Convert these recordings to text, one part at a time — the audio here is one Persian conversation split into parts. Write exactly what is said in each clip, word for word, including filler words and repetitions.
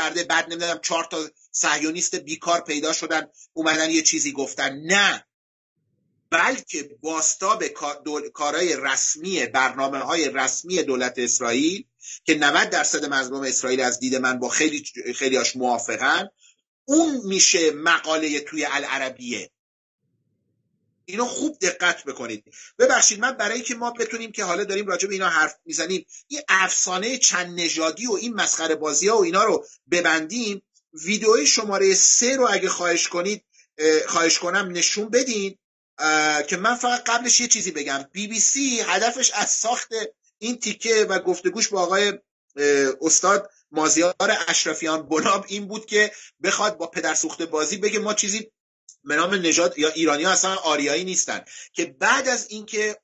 کرده، بعد نمیدونم چهار تا صهیونیست بیکار پیدا شدن اومدن یه چیزی گفتن. نه، بلکه بازتاب کارهای رسمی، برنامه‌های رسمی دولت اسرائیل که نود درصد مردم اسرائیل از دید من با خیلی خیلیاش موافقن، اون میشه مقاله توی العربیه. اینو خوب دقت بکنید. ببخشید من برای که ما بتونیم که حالا داریم راجع به اینا حرف میزنیم، این افسانه چند نژادی و این مسخره بازی ها و اینا رو ببندیم، ویدئوی شماره سه رو اگه خواهش کنید خواهش کنم نشون بدین که من فقط قبلش یه چیزی بگم. بی بی سی هدفش از ساخت این تیکه و گفتگوش با آقای استاد مازیار اشرفیان بناب این بود که بخواد با پدرسوخت بازی بگه ما چیزی به نام نژاد یا ایرانی ها اصلا آریایی نیستن، که بعد از اینکه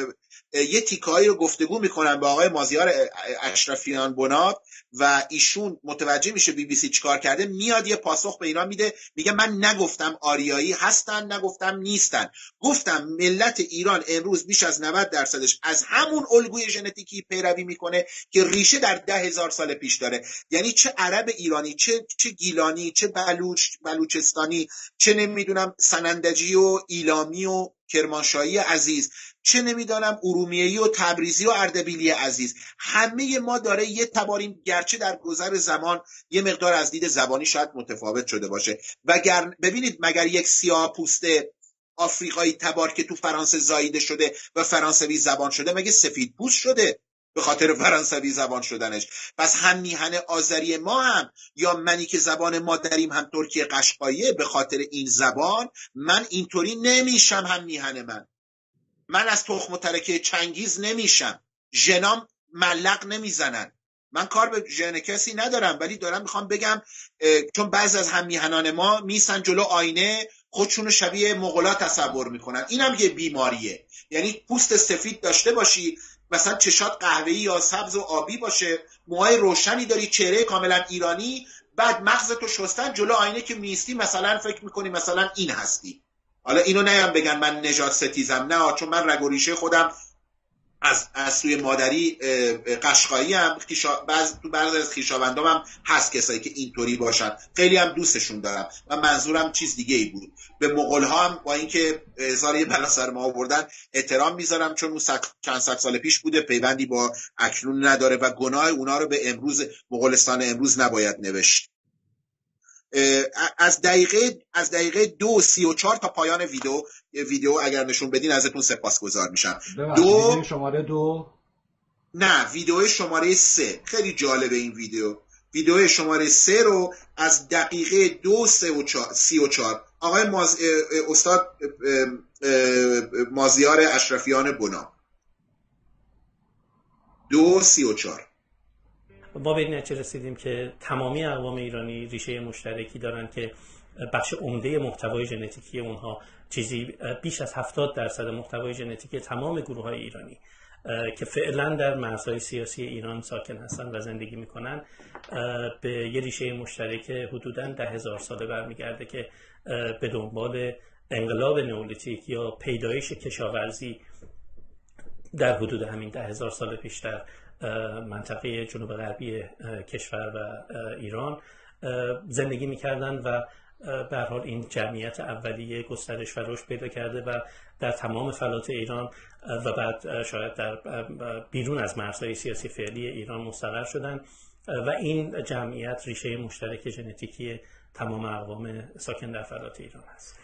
یه تیکایی رو گفتگو میکنن با آقای مازیار اشرفیان بناب و ایشون متوجه میشه بی بی سی چیکار کرده، میاد یه پاسخ به اینا میده، میگه من نگفتم آریایی هستن، نگفتم نیستن، گفتم ملت ایران امروز بیش از نود درصدش از همون الگوی ژنتیکی پیروی میکنه که ریشه در ده هزار سال پیش داره. یعنی چه عرب ایرانی، چه چه گیلانی، چه بلوچ بلوچستانی، چه نمیدونم سنندجی و ایلامی و کرمانشاهی عزیز، چه نمیدانم ارومیه‌ای و تبریزی و اردبیلی عزیز، همه ما داره یه تباریم، گرچه در گذر زمان یه مقدار از دید زبانی شاید متفاوت شده باشه. وگر ببینید مگر یک سیاه پوسته آفریقایی تبار که تو فرانسه زاییده شده و فرانسوی زبان شده مگه سفید پوست شده به خاطر فرانسوی زبان شدنش؟ پس هم میهن آذری ما هم یا منی که زبان مادریم هم ترکی قشقاییه، به خاطر این زبان من اینطوری نمیشم هم میهن من. من از تخم و ترکه چنگیز نمیشم، ژنام ملق نمیزنن. من کار به ژن کسی ندارم، ولی دارم میخوام بگم چون بعضی از هم میهنان ما میسن جلو آینه خودشونو شبیه مغولا تصور میکنن. اینم یه بیماریه. یعنی پوست سفید داشته باشی، مثلا چشات قهوه‌ای یا سبز و آبی باشه، موهای روشنی داری، چهره کاملا ایرانی، بعد مغزتو شستن جلو آینه که میستی مثلا فکر میکنی مثلا این هستی. حالا اینو نیم بگن من نژاد ستیزم، نه، چون من رگ و ریشه خودم از از سوی مادری قشقایی ام، بعض تو بعضی از خویشاوندام هم هست کسایی که اینطوری باشن، خیلی هم دوستشون دارم و منظورم چیز دیگه ای بود. به مغول ها هم با اینکه هزار یه بلا سر ما آوردن احترام میذارم، چون اون چند صد سال پیش بوده، پیوندی با اکنون نداره و گناه اونا رو به امروز مغولستان امروز نباید نوشت. از دقیقه از دقیقه دو سی و چهار تا پایان ویدیو ویدیو اگر نشون بدین ازتون سپاسگزار میشم. دو ویدیو شماره دو نه ویدیو شماره سه خیلی جالبه. این ویدیو ویدیو شماره سه رو از دقیقه دو سه و چهار سی و چهار آقای ماز... استاد مازیار اشرفیان بنا دو سی و چهار. ما به این نتیجه رسیدیم که تمامی اقوام ایرانی ریشه مشترکی دارن که بخش عمده محتوای ژنتیکی اونها چیزی بیش از هفتاد درصد محتوای ژنتیکی تمام گروه‌های ایرانی که فعلا در مرزهای سیاسی ایران ساکن هستن و زندگی میکنن به یه ریشه مشترک حدوداً ده هزار ساله برمیگرده که به دنبال انقلاب نئولیتیک یا پیدایش کشاورزی در حدود همین ده هزار سال پیش در منطقه جنوب غربی کشور و ایران زندگی میکردن و به هر حال این جمعیت اولیه گسترش و رشد پیدا کرده و در تمام فلات ایران و بعد شاید در بیرون از مرزهای سیاسی فعلی ایران مستقر شدن و این جمعیت ریشه مشترک ژنتیکی تمام اقوام ساکن در فلات ایران است.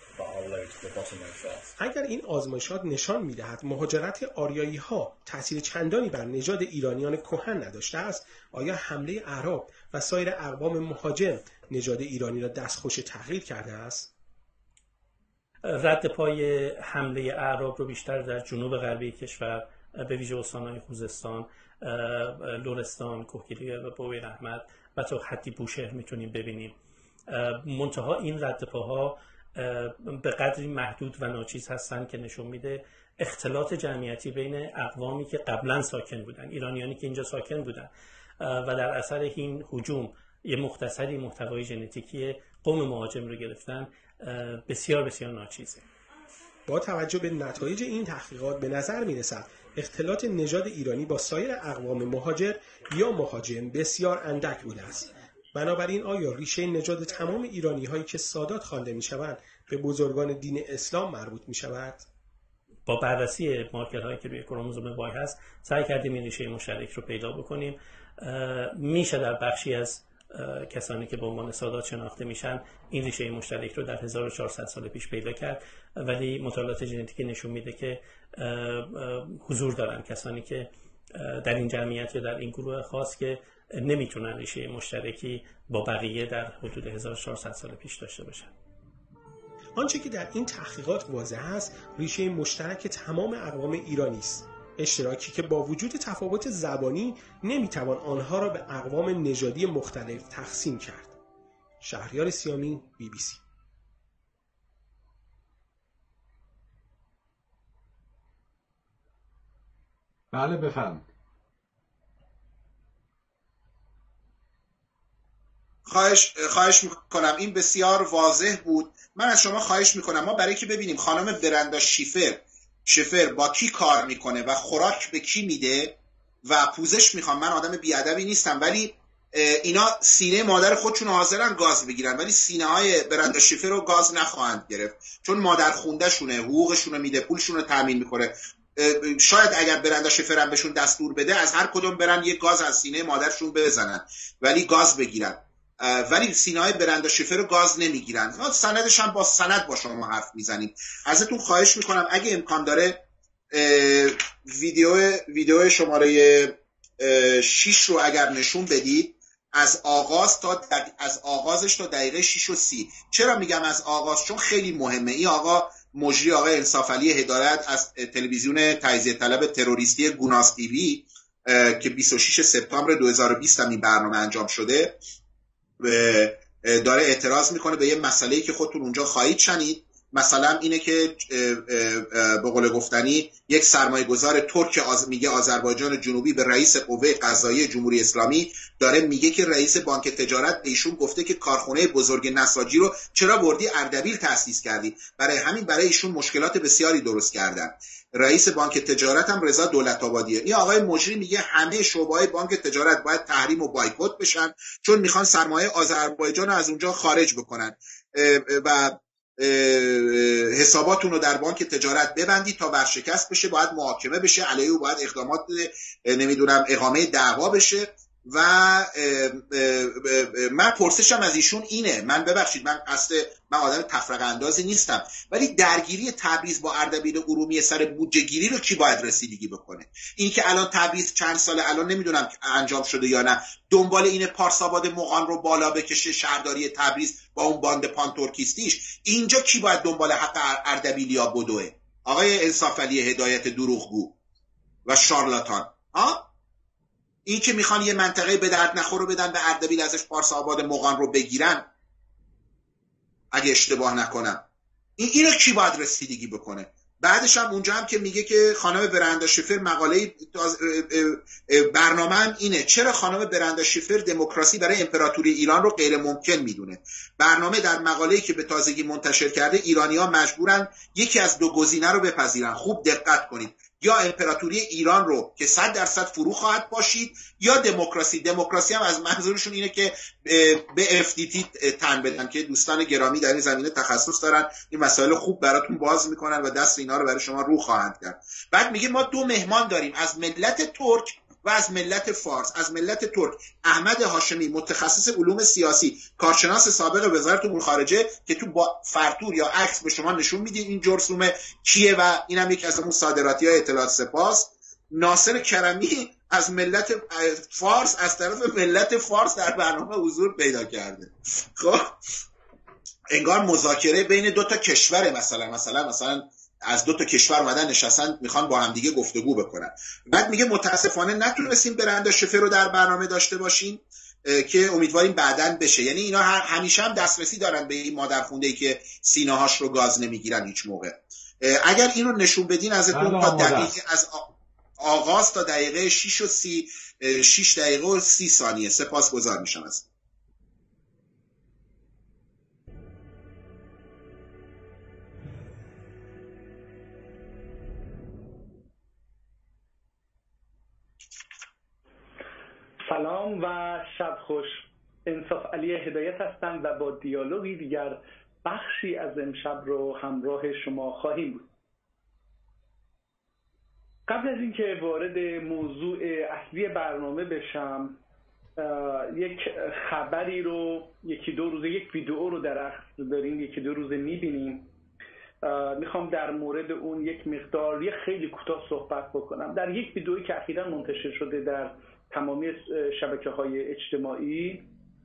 اگر این آزمایشات نشان می‌دهد مهاجرت آریایی‌ها تأثیر چندانی بر نژاد ایرانیان کهن نداشته است، آیا حمله اعراب و سایر اقوام مهاجر نژاد ایرانی را دستخوش تغییر کرده است؟ رد پای حمله اعراب رو بیشتر در جنوب غربی کشور به ویژه استان‌های خوزستان، لرستان، کوهگیری و بویر احمد و تا حدی بوشهر میتونیم ببینیم. منتها این رد پاها به قدری محدود و ناچیز هستند که نشون میده اختلاط جمعیتی بین اقوامی که قبلا ساکن بودن، ایرانیانی که اینجا ساکن بودن و در اثر این هجوم یه مختصری محتوای ژنتیکی قوم مهاجم رو گرفتن، بسیار بسیار ناچیزه. با توجه به نتایج این تحقیقات به نظر میرسد اختلاط نژاد ایرانی با سایر اقوام مهاجر یا مهاجم بسیار اندک بوده است. بنابراین آیا ریشه نژاد تمام ایرانی هایی که سادات خوانده می شوند به بزرگان دین اسلام مربوط می شود؟ با بررسی مارکرهایی که روی کروموزوم وای هست سعی کردیم این ریشه مشترک رو پیدا بکنیم. میشه در بخشی از کسانی که به عنوان سادات شناخته میشن این ریشه مشترک رو در هزار و چهارصد سال پیش پیدا کرد، ولی مطالعات ژنتیکی نشون میده که حضور دارن کسانی که در این جمعیت یا در این گروه خاص که نمیتونن ریشه مشترکی با بقیه در حدود هزار و چهارصد سال پیش داشته باشن. آنچه که در این تحقیقات واضح است ریشه مشترک تمام اقوام ایرانی است، اشتراکی که با وجود تفاوت زبانی نمیتوان آنها را به اقوام نژادی مختلف تقسیم کرد. شهریار سیامی، بی بی سی. بله بفهم. خواهش خواهش میکنم، این بسیار واضح بود. من از شما خواهش میکنم ما برای که ببینیم خانم برندا شیفر شفر با کی کار میکنه و خوراک به کی میده و پوزش میخوام. من آدم بیادبی نیستم، ولی اینا سینه مادر خودشون حاضرن گاز بگیرن، ولی سینه های برندا شیفر رو گاز نخواهند گرفت، چون مادر خونده شونه، حقوقشون رو میده، پولشون رو تامین میکنه. شاید اگر برندا شیفر هم بهشون دستور بده از هر کدوم برن یه گاز از سینه مادرشون بزنن، ولی گاز بگیرن. ولی سینه‌های برندا شیفر رو گاز نمیگیرن. سندش هم با سند با شما حرف میزنیم. ازتون خواهش میکنم اگه امکان داره ویدیو ویدیو شماره شش رو اگر نشون بدید، از آغاز تا از آغازش تا دقیقه شش و سی. چرا میگم از آغاز؟ چون خیلی مهمه. این آقا مجری، آقای انصاف علی هدایت از تلویزیون تجزیه طلب تروریستی گوناس تیوی که بیست و شش سپتامبر دو هزار و بیست هم این برنامه انجام شده، داره اعتراض میکنه به یه مسئله‌ای که خودتون اونجا خواهید شنید. مثلا اینه که به قول گفتنی یک سرمایه‌گذار ترک آز... میگه آذربایجان جنوبی به رئیس قوه قضاییه جمهوری اسلامی داره میگه که رئیس بانک تجارت به ایشون گفته که کارخونه بزرگ نساجی رو چرا بردی اردبیل تأسیس کردی، برای همین برای ایشون مشکلات بسیاری درست کردن. رئیس بانک تجارت هم رضا دولت آبادیه. این آقای مجری میگه همه شعبه‌های بانک تجارت باید تحریم و بایکوت بشن چون میخوان سرمایه آذربایجان رو از اونجا خارج بکنن و حساباتون رو در بانک تجارت ببندید تا ورشکست بشه، باید محاکمه بشه علیه او، باید اقدامات نمیدونم اقامه دعوا بشه. و من پرسشم از ایشون اینه، من ببخشید من قصد من آدم تفرقه اندازی نیستم، ولی درگیری تبریز با اردبیل ارومیه سر بودجه گیری رو کی باید رسیدگی بکنه؟ این که الان تبریز چند ساله الان نمیدونم انجام شده یا نه، دنبال این پارساباد مغان رو بالا بکشه شهرداری تبریز با اون باند پانتورکیستیش، اینجا کی باید دنبال حق اردبیلیا بدوه؟ آقای انصاف علی هدایت دروغگو و شارلاتان. ها این که میخوان یه منطقه به درد نخور رو بدن به اردبیل، ازش پارس آباد مغان رو بگیرن اگه اشتباه نکنم، این اینو کی باید رسیدگی بکنه؟ بعدش هم اونجا هم که میگه که خانم برندا شیفر مقاله برنامه هم اینه چرا خانم برندا شیفر دموکراسی برای امپراتوری ایران رو غیر ممکن میدونه. برنامه در مقاله‌ای که به تازگی منتشر کرده ایرانی‌ها مجبورن یکی از دو گزینه رو بپذیرن. خوب دقت کنید، یا امپراتوری ایران رو که صد درصد فرو خواهد باشید، یا دموکراسی. دموکراسی هم از منظورشون اینه که به اف دی تی تن بدن که دوستان گرامی در این زمینه تخصص دارن، این مسائل خوب براتون باز میکنن و دست اینا رو برای شما رو خواهند کرد. بعد میگه ما دو مهمان داریم از ملت ترک و از ملت فارس. از ملت ترک احمد هاشمی، متخصص علوم سیاسی، کارشناس سابق وزارت امور خارجه که تو با فرتور یا عکس به شما نشون میدین این جرثومه کیه و اینم یکی از اون صادراتی های اطلاعات سپاس. ناصر کرمی از ملت فارس، از طرف ملت فارس در برنامه حضور پیدا کرده. خب انگار مذاکره بین دو تا کشوره، مثلا مثلا مثلا از دو تا کشور اومدن نشستن میخوان با هم دیگه گفتگو بکنن. بعد میگه متاسفانه نتونستیم برندا شفر رو در برنامه داشته باشیم که امیدواریم بعداً بشه. یعنی اینا همیشه هم دسترسی دارن به این مادرخونده‌ای که سینه‌هاش رو گاز نمیگیرن هیچ موقع. اگر اینو نشون بدین ازتون تا دقیقه از آغاز تا دقیقه شش و سی شش دقیقه و سی ثانیه سپاسگزار میشم از سلام و شب خوش. انصاف علی هدایت هستم و با دیالوگی دیگر بخشی از امشب رو همراه شما خواهیم بود. قبل از اینکه وارد موضوع اصلی برنامه بشم، یک خبری رو یکی دو روزه، یک ویدیو رو در اخص داریم یکی دو روزه میبینیم. میخوام در مورد اون یک مقداری خیلی کوتاه صحبت بکنم. در یک ویدیویی که اخیراً منتشر شده در تمامی شبکه‌های اجتماعی،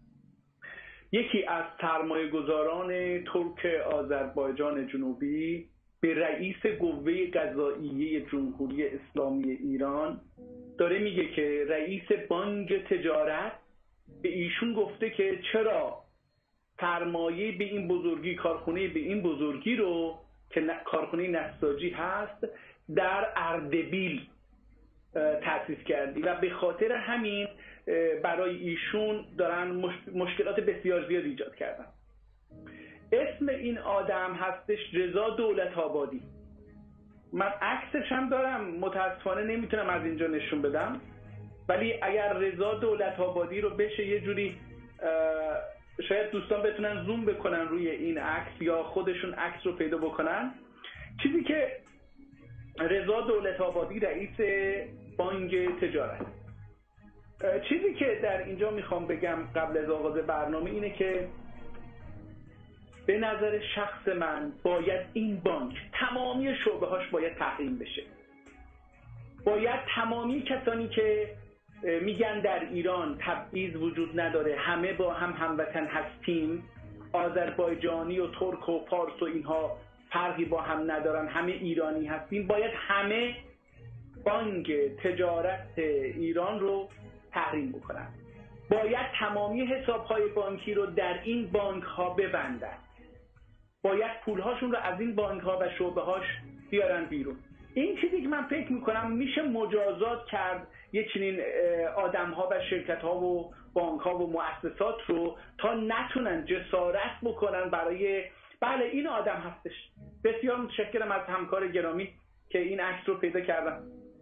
یکی از سرمایه‌گذاران ترک آذربایجان جنوبی به رئیس قوه قضاییه جمهوری اسلامی ایران داره میگه که رئیس بانک تجارت به ایشون گفته که چرا سرمایه به این بزرگی، کارخونه به این بزرگی رو که کارخونه نساجی هست در اردبیل تأسیس کردی و به خاطر همین برای ایشون دارن مشکلات بسیار زیاد ایجاد کردن. اسم این آدم هستش رضا دولت‌آبادی. من عکسش هم دارم، متاسفانه نمیتونم از اینجا نشون بدم، ولی اگر رضا دولت‌آبادی رو بشه یه جوری شاید دوستان بتونن زوم بکنن روی این عکس یا خودشون عکس رو پیدا بکنن. چیزی که رضا دولت‌آبادی رئیس بانک تجارت، چیزی که در اینجا میخوام بگم قبل از آغاز برنامه اینه که به نظر شخص من باید این بانک تمامی شعبه هاش باید تحریم بشه. باید تمامی کسانی که میگن در ایران تبعیض وجود نداره، همه با هم هموطن هستیم، آذربایجانی و ترک و پارس و اینها فرقی با هم ندارن، همه ایرانی هستیم، باید همه بانک تجارت ایران رو تحریم بکنن. باید تمامی حساب‌های بانکی رو در این بانک‌ها ببندن. باید پول‌هاشون رو از این بانک‌ها و شعبه‌هاش بیارن بیرون. این چیزی که من فکر می‌کنم میشه مجازات کرد یه چنین آدم‌ها و شرکت‌ها و بانک‌ها و مؤسسات رو تا نتونن جسارت بکنن برای بله این آدم هستش. بسیار متشکرم از همکار گرامی که این عکس رو پیدا کردم.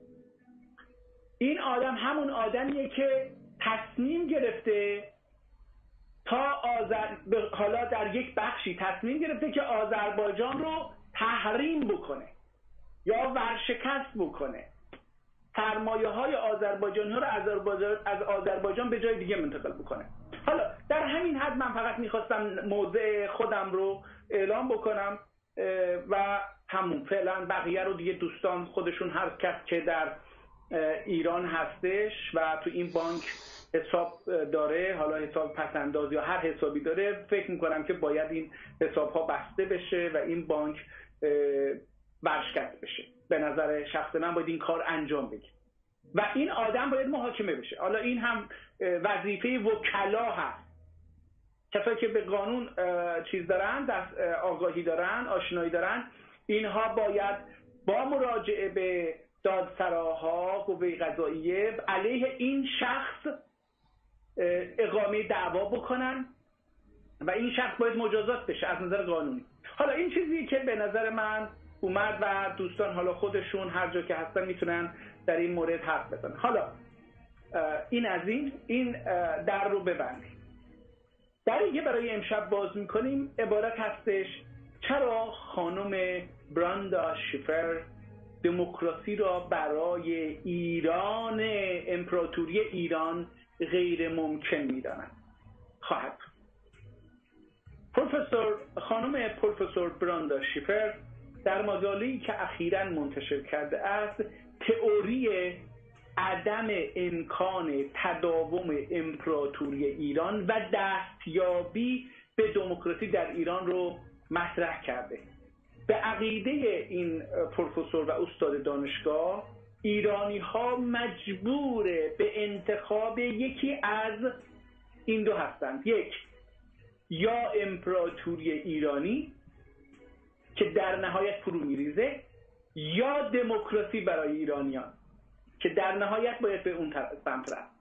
این آدم همون آدمیه که تصمیم گرفته تا آذر حالا در یک بخشی تصمیم گرفته که آذربایجان رو تحریم بکنه یا ورشکست بکنه، سرمایه های آذربایجانی ها رو از آذربایجان به جای دیگه منتقل بکنه. حالا در همین حد من فقط میخواستم موضع خودم رو اعلام بکنم و همون فعلا بقیه رو دیگه دوستان خودشون، هر کس که در ایران هستش و تو این بانک حساب داره، حالا حساب پسنداز یا هر حسابی داره، فکر میکنم که باید این حساب ها بسته بشه و این بانک ورشکست بشه. به نظر شخص من باید این کار انجام بگیره و این آدم باید محاکمه بشه. حالا این هم وظیفه وکلا هست، کسایی که به قانون چیز دارن، دست آگاهی دارن، آشنایی دارن، اینها باید با مراجعه به دادسراها، قوه قضاییه علیه این شخص اقامه دعوا بکنن و این شخص باید مجازات بشه از نظر قانونی. حالا این چیزی که به نظر من اومد و دوستان حالا خودشون هر جا که هستن میتونن در این مورد حرف بزنن. حالا این از این این در رو ببندیم. در دیگه برای امشب باز میکنیم عبارت هستش چرا خانم براندا شیفر دموکراسی را برای ایران، امپراتوری ایران غیر ممکن می‌دانند. خواهد پروفسور خانم پروفسور براندا شیفر در مقاله‌ای که اخیراً منتشر کرده است تئوری عدم امکان تداوم امپراتوری ایران و دستیابی به دموکراسی در ایران رو مطرح کرده. به عقیده این پروفسور و استاد دانشگاه، ایرانی ها مجبور به انتخاب یکی از این دو هستند: یک، یا امپراتوری ایرانی که در نهایت فرو میریزه، یا دموکراسی برای ایرانیان که در نهایت باید به اون سمت رفت.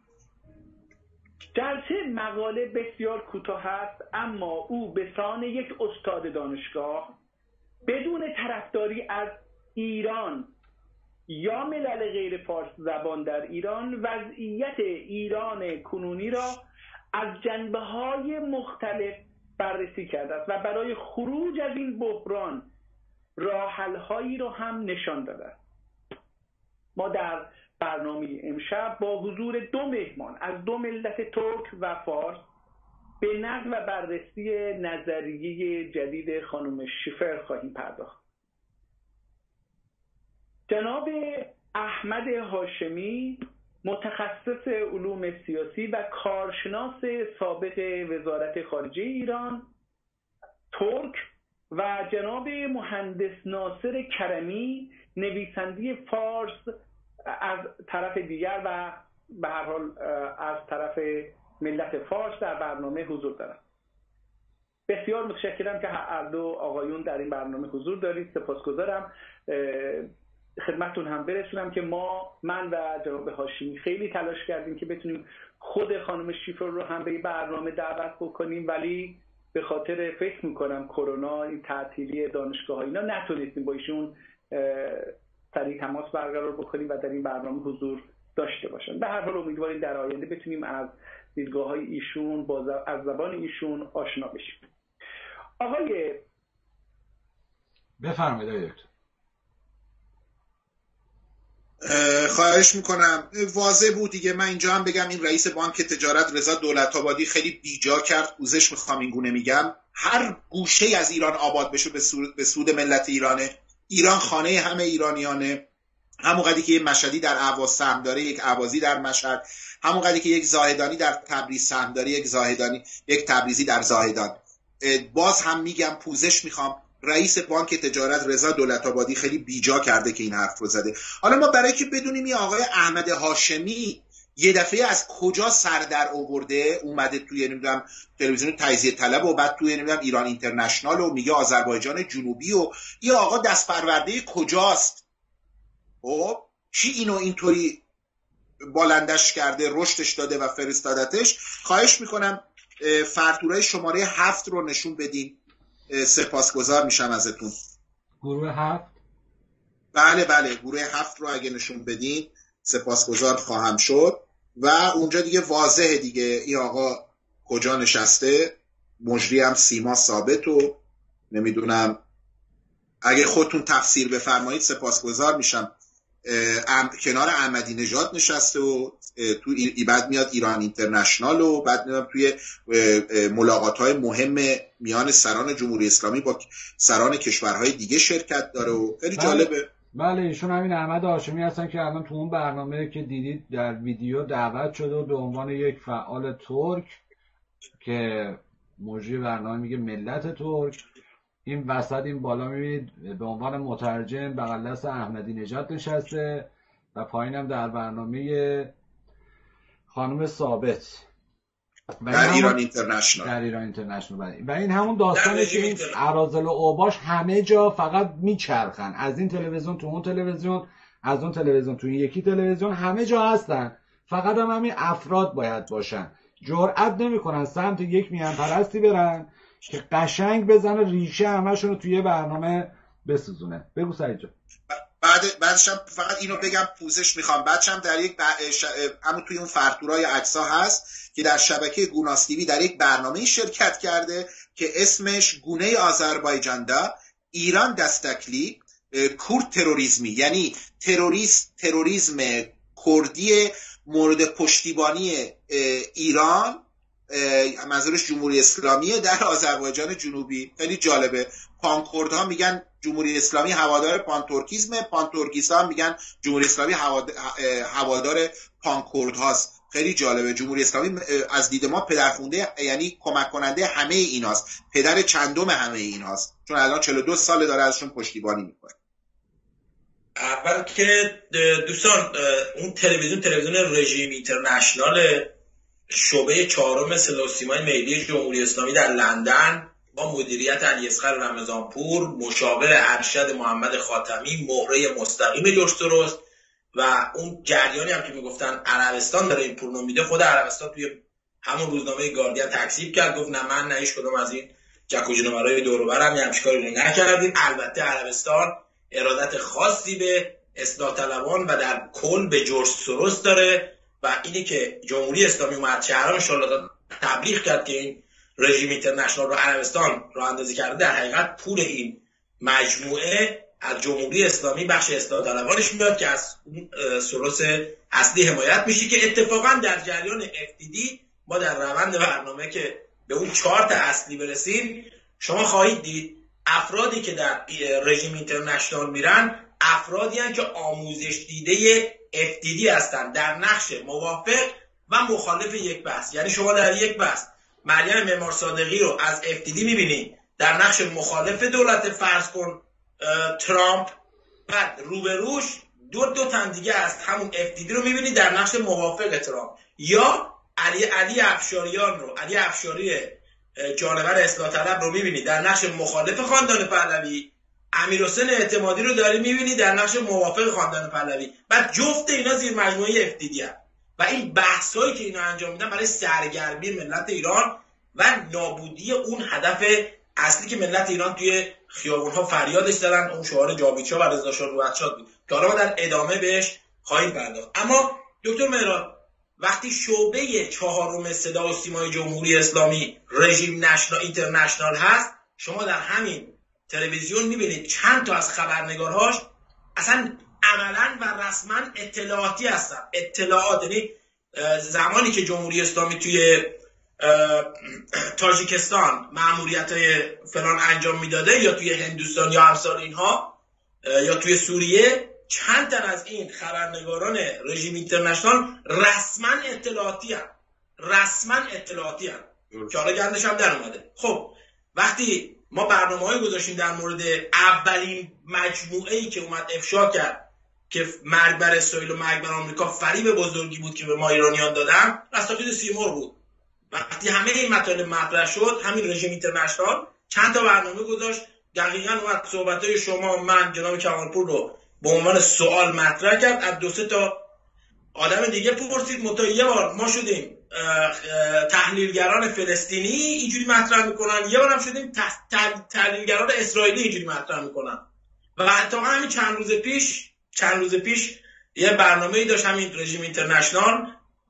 گرچه مقاله بسیار کوتاه است، اما او به سان یک استاد دانشگاه بدون طرفداری از ایران یا ملل غیر فارس زبان در ایران وضعیت ایران کنونی را از جنبه‌های مختلف بررسی کرده است و برای خروج از این بحران راه‌حل‌هایی رو هم نشان داده است. ما در برنامه امشب با حضور دو مهمان از دو ملت ترک و فارس به نقد و بررسی نظریه جدید خانم شیفر خواهیم پرداخت. جناب احمد هاشمی، متخصص علوم سیاسی و کارشناس سابق وزارت خارجه ایران ترک، و جناب مهندس ناصر کرمی، نویسنده فارس از طرف دیگر و به هر حال از طرف ملت فارس در برنامه حضور دارند. بسیار متشکرم که هر دو آقایون در این برنامه حضور دارید. سپاسگزارم. خدمتتون هم برسونم که ما من و جناب هاشمی خیلی تلاش کردیم که بتونیم خود خانم شیفر رو هم به این برنامه دعوت بکنیم، ولی به خاطر فکر میکنم کرونا، این تعطیلی دانشگاه ها اینا، نتونستیم با ایشون سریع تماس برقرار بکنیم و در این برنامه حضور داشته باشن. به هر حال امیدواریم در آینده بتونیم از دیدگاه های ایشون با از زبان ایشون آشنا بشیم. آقای بفرمایید دکتر. خواهش میکنم. واضح بود دیگه. من اینجا هم بگم این رئیس بانک تجارت رضا دولت‌آبادی خیلی بیجا کرد. پوزش میخوام این گونه میگم. هر گوشه از ایران آباد بشه به سود ملت ایرانه. ایران خانه همه ایرانیانه. همون قدری که یک مشهدی در اهواز سهم داره، یک اهوازی در مشهد، همون قدری که یک زاهدانی در تبریز سهم داره، یک زاهدانی یک تبریزی در زاهدان. باز هم میگم پوزش میخوام. رئیس بانک تجارت رضا دولت‌آبادی خیلی بیجا کرده که این حرف رو زده. حالا ما برای که بدونیم این آقای احمد هاشمی یه دفعه از کجا سر در آورده، اومده توی نمیدونم تلویزیون تجزیه طلب و بعد توی نمیدونم ایران اینترنشنال و میگه آذربایجان جنوبی و این آقا دست پرورده کجاست؟ خب چی اینو اینطوری بالندش کرده، رشدش داده و فرستادتش؟ خواهش میکنم فرتورای شماره هفت رو نشون بدین. سپاسگزار میشم ازتون. گروه هفت؟ بله بله گروه هفت رو اگه نشون بدین سپاسگزار خواهم شد. و اونجا دیگه واضحه دیگه این آقا کجا نشسته. مجری هم سیما ثابت و نمیدونم، اگه خودتون تفسیر بفرمایید سپاسگزار میشم. ام... کنار احمدی نژاد نشسته و تو ای... بعد میاد ایران اینترنشنال و بعد میاد توی ملاقات‌های مهم میان سران جمهوری اسلامی با سران کشورهای دیگه شرکت داره و خیلی بله. جالبه. بله ایشون همین احمد هاشمی هستن که الان تو اون برنامه که دیدید در ویدیو دعوت شده و به عنوان یک فعال ترک که مجری برنامه میگه ملت ترک، این وسط این بالا میبینید به عنوان مترجم بغل دست احمدی نژاد نشسته و پایینم در برنامه خانم ثابت در ایران اینترنشنال در ایران اینترنشنال و این همون داستانه که این اراذل و اوباش همه جا فقط میچرخن، از این تلویزیون تو اون تلویزیون، از اون تلویزیون تو این یکی تلویزیون، همه جا هستن. فقط هم همین افراد باید باشن، جرئت نمیکنن سمت یک میهن پرستی برن که قشنگ بزنه ریشه همشون رو توی برنامه بسوزونه. بگو سعید جان. بعد بعدش هم فقط اینو بگم پوزش میخوام. بعدش هم در یک ش... همون توی اون فرتورای عکس‌ها هست که در شبکه گوناس تیوی در یک برنامه شرکت کرده که اسمش گونه آذربایجان دا ایران دستکلی کورد تروریسمی، یعنی تروریست تروریسم کردی مورد پشتیبانی ایران، منظورش جمهوری اسلامیه، در آذربایجان جنوبی. خیلی جالبه. پانکردها میگن جمهوری اسلامی هوادار پانتورکیسمه، پانتورکیستا میگن جمهوری اسلامی هوادار پانکردهاست. خیلی جالبه. جمهوری اسلامی از دید ما پدرخونده، یعنی کمک کننده همه ایناست، پدر چندم همه ایناست، چون الان چهل و دو سال داره ازشون پشتیبانی میکنه. اول که دوستان اون تلویزیون تلویزیون رژیم اینترنشنال شعبه چهارم صدا و سیمای ملی جمهوری اسلامی در لندن با مدیریت علیاصغر رمضانپور، مشاور ارشد محمد خاتمی، مهره مستقیم جورج سوروس و اون جریانی هم که میگفتن عربستان داره این پول رو میده، خود عربستان توی همون روزنامه گاردین تکذیب کرد، گفت نه من نه هیچ کدوم از این جک و جونورای دور و برم یه همچین کاری نکردیم. البته عربستان ارادت خاصی به اصلاح طلبان و در کل به جورج سوروس داره و اینی که جمهوری اسلامی اومد شهرام ان شاءالله تبلیغ کرد که این رژیم اینترنشنال رو عربستان راه اندازی کرده، در حقیقت پول این مجموعه از جمهوری اسلامی بخش اصلاح طلبانش میاد که از اون سروس اصلی حمایت میشه، که اتفاقا در جریان اف دی دی ما در روند برنامه که به اون چهار تا اصلی برسیم شما خواهید دید افرادی که در رژیم اینترنشنال میرن افرادی هستند که آموزش دیده اف دی دی هستن در نقش موافق و مخالف یک بحث. یعنی شما در یک بحث مریم معمار صادقی رو از اف دی دی میبینید در نقش مخالف دولت فرض کن ترامپ، بعد روبروش دو دو تن دیگه از همون اف دی دی رو میبینید در نقش موافق ترامپ، یا علی علی افشاریان رو علی افشاری جانور اصلاح طلب رو میبینید در نقش مخالف خاندان پهلوی، امیرحسین اعتمادی رو داری میبینید در نقش موافق خاندان پهلوی. بعد جفت اینا زیر مجموعه اف دی دی هست و این بحثایی که اینا انجام میدن برای سرگرمی ملت ایران و نابودی اون هدف اصلی که ملت ایران توی خیابون‌ها فریادش زدن، اون شعار جاویدشاه و رضاشاه روحت‌شاد بود که حالا ما در ادامه بهش خواهیم پرداخت. اما دکتر مهران، وقتی شعبه چهارم صدا و سیمای جمهوری اسلامی رژیم نشنال اینترنشنال هست، شما در همین تلویزیون میبینید چند تا از خبرنگارهاش اصلا عملاً و رسما اطلاعاتی هستن. اطلاعات یعنی زمانی که جمهوری اسلامی توی تاجیکستان مأموریت‌های فلان انجام میداده یا توی هندوستان یا امثال اینها یا توی سوریه، چند تا از این خبرنگاران رژیم اینترنشنال رسما اطلاعاتی هستن، رسما اطلاعاتی هستن که حالا گندش هم در اومده. خب وقتی ما برنامه‌ای گذاشتیم در مورد اولین مجموعه‌ای که اومد افشا کرد که مرگ بر اسرائیل و مرگ بر آمریکا فریب بزرگی بود که به ما ایرانیان دادن، رستاخیز سیمور بود. وقتی همه این مطالب مطرح شد، همین رژیم اینترنشنال چند تا برنامه گذاشت، دقیقاً اومد صحبت‌های شما من جناب کمالپور رو به عنوان سوال مطرح کرد، از دو سه تا آدم دیگه پرسید، متا یه بار ما شدیم تحلیلگران فلسطینی اینجوری مطرح میکنن، یه بار هم شدیم تحلیلگران اسرائیلی اینجوری مطرح میکنن. و حتی همین چند روز پیش چند روز پیش یه برنامه‌ای داشت همین رژیم اینترنشنال،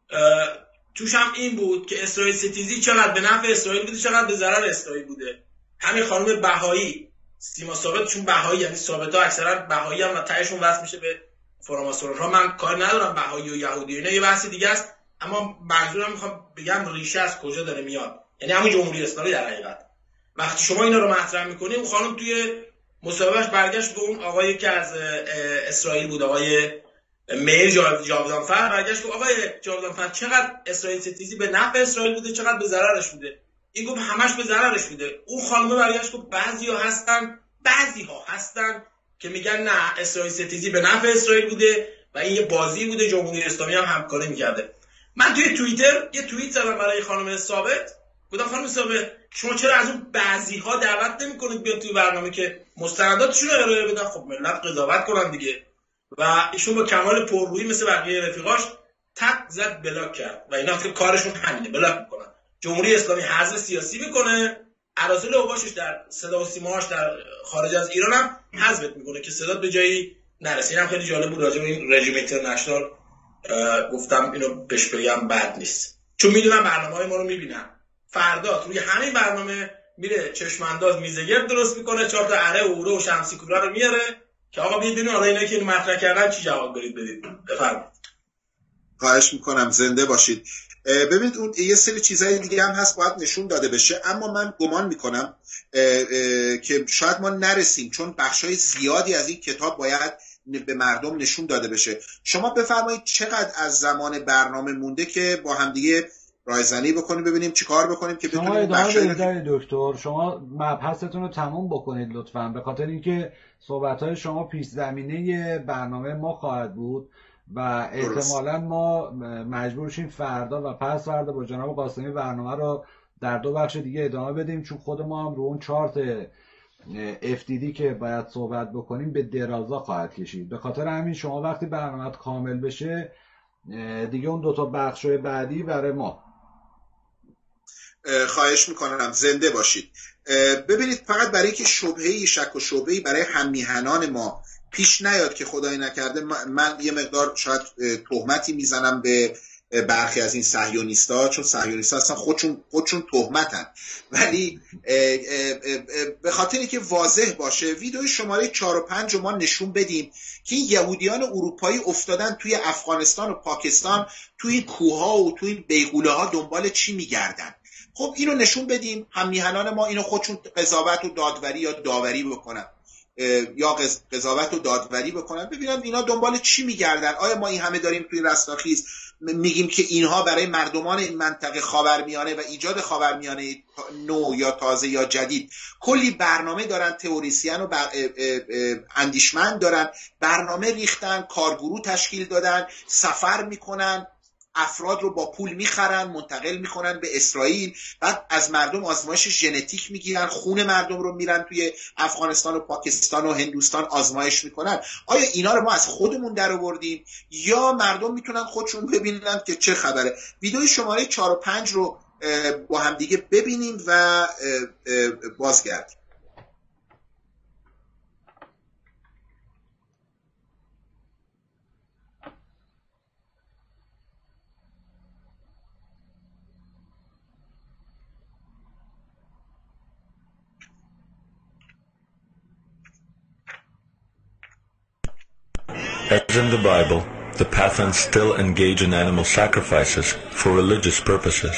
توش هم این بود که اسرائیل ستیزی چقدر به نفع اسرائیل بوده چقدر به ضرر اسرائیل بوده. همین خانم بهایی، سیما ثابت، چون بهایی یعنی ثابت‌ها اکثرا بهایی هم تهشون وصل میشه به فراماسون‌ها. من کار ندارم بهایی و یهودی اینا یه بحث دیگه است، اما منظورم میخوام بگم ریشه از کجا داره میاد، یعنی همون جمهوری اسلامی در حقیقت. وقتی شما اینا رو مطرح میکنید، اون خانم توی مصاحبهش برگشت به اون آقایی که از اسرائیل بود، آقای میر جاودانفر، برگشت گفت آقای جاودانفر چقدر اسرائیل ستیزی به نفع اسرائیل بوده چقدر به ضررش بوده؟ این گفت همش به ضررش بوده. اون خانم برگشت گفت بعضی‌ها هستن بعضی‌ها هستن که میگن نه اسرائیل ستیزی به نفع اسرائیل بوده و این یه بازی بوده، جمهوری اسلامی هم همکاری می‌کرده. من توی توییتر یه توییت زدم برای خانم ثابت، گفتم خانم ثابت شما چرا از اون بعضی‌ها دعوت نمی‌کنید بیان توی برنامه که مستنداتشون رو ارائه بدن؟ خب ملت قضاوت کنن دیگه. و ایشون با کمال پررویی مثل بقیه رفیقاش تک زد بلاک کرد و اینا که کارشون همینه، بلاک میکنن. جمهوری اسلامی حزب سیاسی میکنه، اراذل اوباشش در صدا و سیماش در خارج از ایران هم حذفت میکنه که صدات به جایی نرسه. اینم خیلی جالب بود راجع به این رژیم اینترنشنال گفتم اینو بهش بگم بد نیست، چون میدونم برنامه‌های ما رو میبینن. فردا روی همین برنامه میره چشم انداز میزگرد درست میکنه، چهار تا اره و اوره و شمسی کوره رو میاره که آقا بیاید ببینید حالا اینا که اینو مطرح کردن چی جواب برید بدید. بفرمایید. خواهش میکنم، زنده باشید. ببینید اون یه سری چیزای دیگه هم هست باید نشون داده بشه، اما من گمان میکنم که شاید ما نرسیم، چون بخشای زیادی از این کتاب باید به مردم نشون داده بشه. شما بفرمایید چقدر از زمان برنامه مونده که با هم دیگه رایزنی بکنیم ببینیم چیکار بکنیم که بتونیم. شما ادامه بدید دکتر، شما مبحثتون رو تموم بکنید لطفاً، به خاطر اینکه صحبت‌های شما پیش زمینه برنامه ما خواهد بود و احتمالاً ما مجبور شیم فردا و پس فردا با جناب قاسمی برنامه رو در دو بخش دیگه ادامه بدیم، چون خود ما هم رو اون چارت اف دی دی که باید صحبت بکنیم به درازا خواهد کشید. به خاطر همین شما وقتی برنامه کامل بشه دیگه اون دو تا بخش‌های بعدی برای ما. خواهش میکنم، زنده باشید. ببینید فقط برای که شبهه‌ای شک و شبهه‌ای برای هممیهنان ما پیش نیاد که خدای نکرده من یه مقدار شاید تهمتی میزنم به برخی از این صهیونیست‌ها، چون صهیونیست‌ها اصلا خودشون خودشون تهمتن، ولی به خاطر اینکه واضح باشه ویدیو شماره چهار و پنج رو ما نشون بدیم که این یهودیان اروپایی افتادن توی افغانستان و پاکستان، توی این کوه‌ها و توی این بیغوله‌ها دنبال چی میگردن. خب اینو نشون بدیم، هم میهنان ما اینو خودشون قضاوت و دادوری یا داوری بکنن یا قضاوت و دادوری بکنن، ببینن اینا دنبال چی میگردن. آیا ما این همه داریم توی رستاخیز میگیم که اینها برای مردمان این منطقه خاورمیانه و ایجاد خاورمیانه نو یا تازه یا جدید کلی برنامه دارن، تئوریسین و اندیشمند دارن، برنامه ریختن، کارگروه تشکیل دادن، سفر میکنن، افراد رو با پول میخرن، منتقل میکنن به اسرائیل، بعد از مردم آزمایش ژنتیک میگیرن، خون مردم رو میرن توی افغانستان و پاکستان و هندوستان آزمایش میکنن. آیا اینا رو ما از خودمون در آوردیم یا مردم میتونن خودشون ببینن که چه خبره؟ ویدیو شماره چهار و پنج رو با هم دیگه ببینیم و بازگردیم. As in the Bible, the Pathans still engage in animal sacrifices for religious purposes.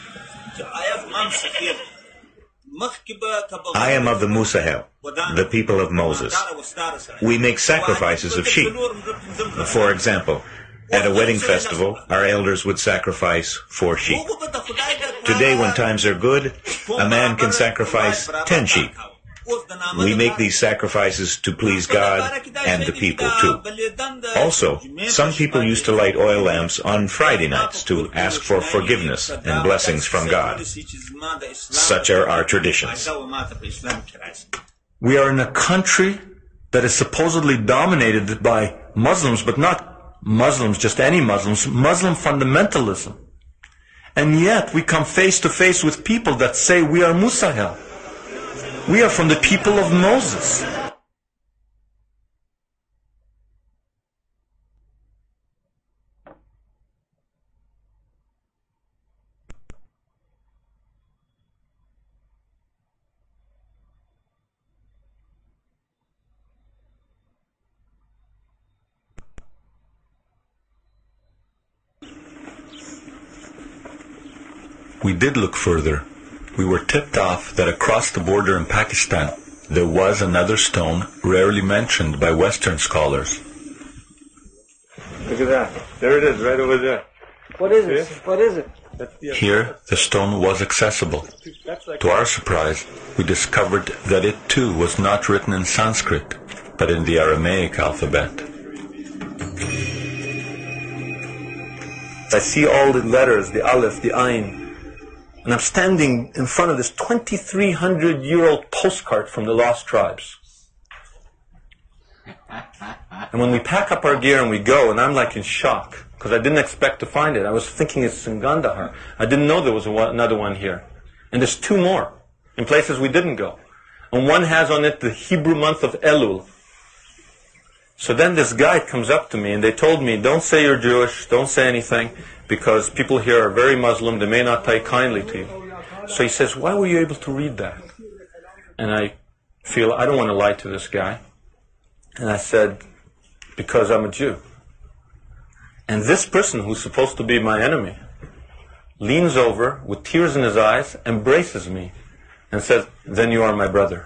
I am of the Musahel, the people of Moses. We make sacrifices of sheep. For example, at a wedding festival, our elders would sacrifice four sheep. Today, when times are good, a man can sacrifice ten sheep. We make these sacrifices to please God and the people too. Also, some people used to light oil lamps on Friday nights to ask for forgiveness and blessings from God. Such are our traditions. We are in a country that is supposedly dominated by Muslims, but not Muslims, just any Muslims, Muslim fundamentalism. And yet we come face to face with people that say we are Musahel. We are from the people of Moses. We did look further. We were tipped off that across the border in Pakistan there was another stone rarely mentioned by Western scholars. Look at that. There it is, right over there. What is it? What is it? Here, the stone was accessible. To our surprise, we discovered that it too was not written in Sanskrit, but in the Aramaic alphabet. I see all the letters, the Aleph, the Ain. And I'm standing in front of this twenty-three hundred year old postcard from the Lost Tribes. And when we pack up our gear and we go, and I'm like in shock, because I didn't expect to find it. I was thinking it's in Gandhar. I didn't know there was a one, another one here. And there's two more in places we didn't go. And one has on it the Hebrew month of Elul. So then this guide comes up to me and they told me, don't say you're Jewish, don't say anything, because people here are very Muslim, they may not take kindly to you. So he says, why were you able to read that? And I feel, I don't want to lie to this guy. And I said, because I'm a Jew. And this person, who's supposed to be my enemy, leans over with tears in his eyes, embraces me, and says, then you are my brother.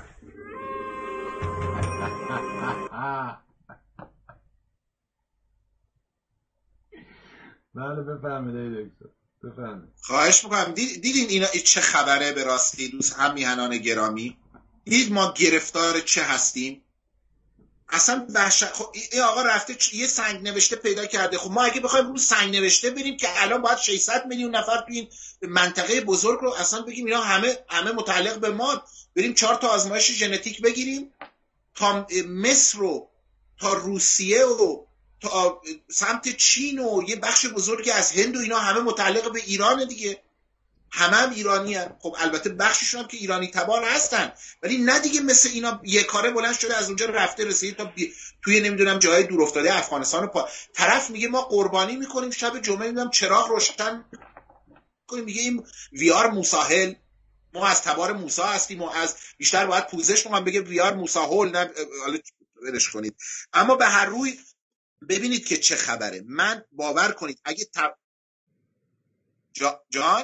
بله بفهمید دکتر بفهمید. خواهش میکنم. دیدین اینا چه خبره به راستی دوست هم میهنان گرامی؟ دید ما گرفتار چه هستیم؟ اصلا وحشت. خب این آقا رفته یه سنگ نوشته پیدا کرده. خب ما اگه بخوایم رو سنگ نوشته بریم که الان باید ششصد میلیون نفر تو این منطقه بزرگ رو اصلا بگیم اینا همه همه متعلق به ما، بریم چهار تا آزمایش ژنتیک بگیریم تا مصر و تا روسیه و تا سمت چین و یه بخش بزرگی از هند و اینا همه متعلق به ایران دیگه. همه هم ایرانی هن. خب البته بخششون هم که ایرانی تبار هستن، ولی نه دیگه مثل اینا یه کاره بلند شده از اونجا رفته رسید تا بی... توی نمیدونم جای دور افتاده افغانستان پا... طرف میگه ما قربانی میکنیم شب جمعه میدونم چراغ روشن کنیم، میگه این ویار موساهل، ما از تبار موسی هستیم و از بیشتر باید پوزش کنم بگه ویار موساهل، نه حالا ولش کنید. اما به هر روی ببینید که چه خبره. من باور کنید اگه تب... جا... جان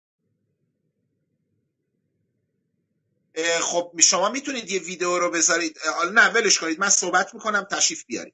خب شما میتونید یه ویدیو رو بذارید، حالا نه ولش کنید، من صحبت میکنم تشریف بیارید.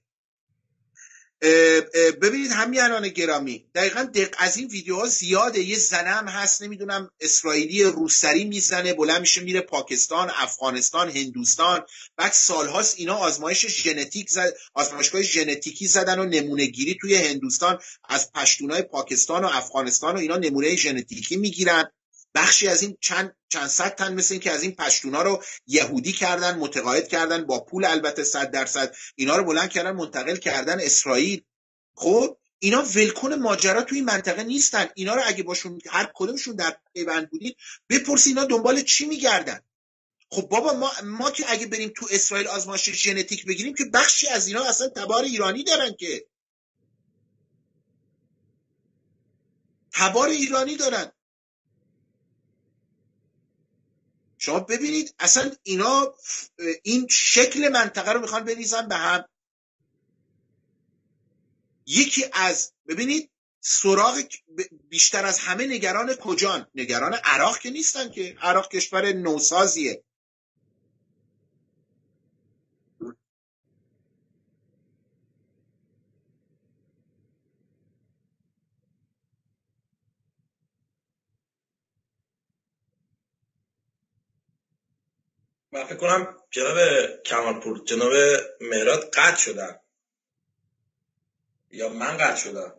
ببینید همیهنان گرامی، دقیقا دق از این ویدیوها زیاده. یه زنم هست نمیدونم اسرائیلی روسری میزنه بلند میشه میره پاکستان، افغانستان، هندوستان، بعد سالهاست اینا آزمایش ژنتیک زد، آزمایشگاه ژنتیکی زدن و نمونه گیری توی هندوستان از پشتونای پاکستان و افغانستان و اینا نمونه ژنتیکی میگیرن. بخشی از این چند چند صد تن مثل این که از این پشتونا رو یهودی کردن، متقاعد کردن با پول، البته صد درصد اینا رو بلند کردن منتقل کردن اسرائیل. خب اینا ولکن ماجرا توی منطقه نیستن. اینا رو اگه باشون هر کدومشون در پیوند بودین بپرسی اینا دنبال چی میگردن. خب بابا ما ما که اگه بریم تو اسرائیل آزمایش ژنتیک بگیریم که بخشی از اینا اصلا تبار ایرانی دارن، که تبار ایرانی دارن. شما ببینید اصلا اینا این شکل منطقه رو میخوان بریزن به هم. یکی از ببینید سراغ بیشتر از همه نگران کجان؟ نگران عراق که نیستن، که عراق کشور نوسازیه. من فکر کنم جناب کمالپور، جناب مهراد قطع شدن یا من قطع شدم.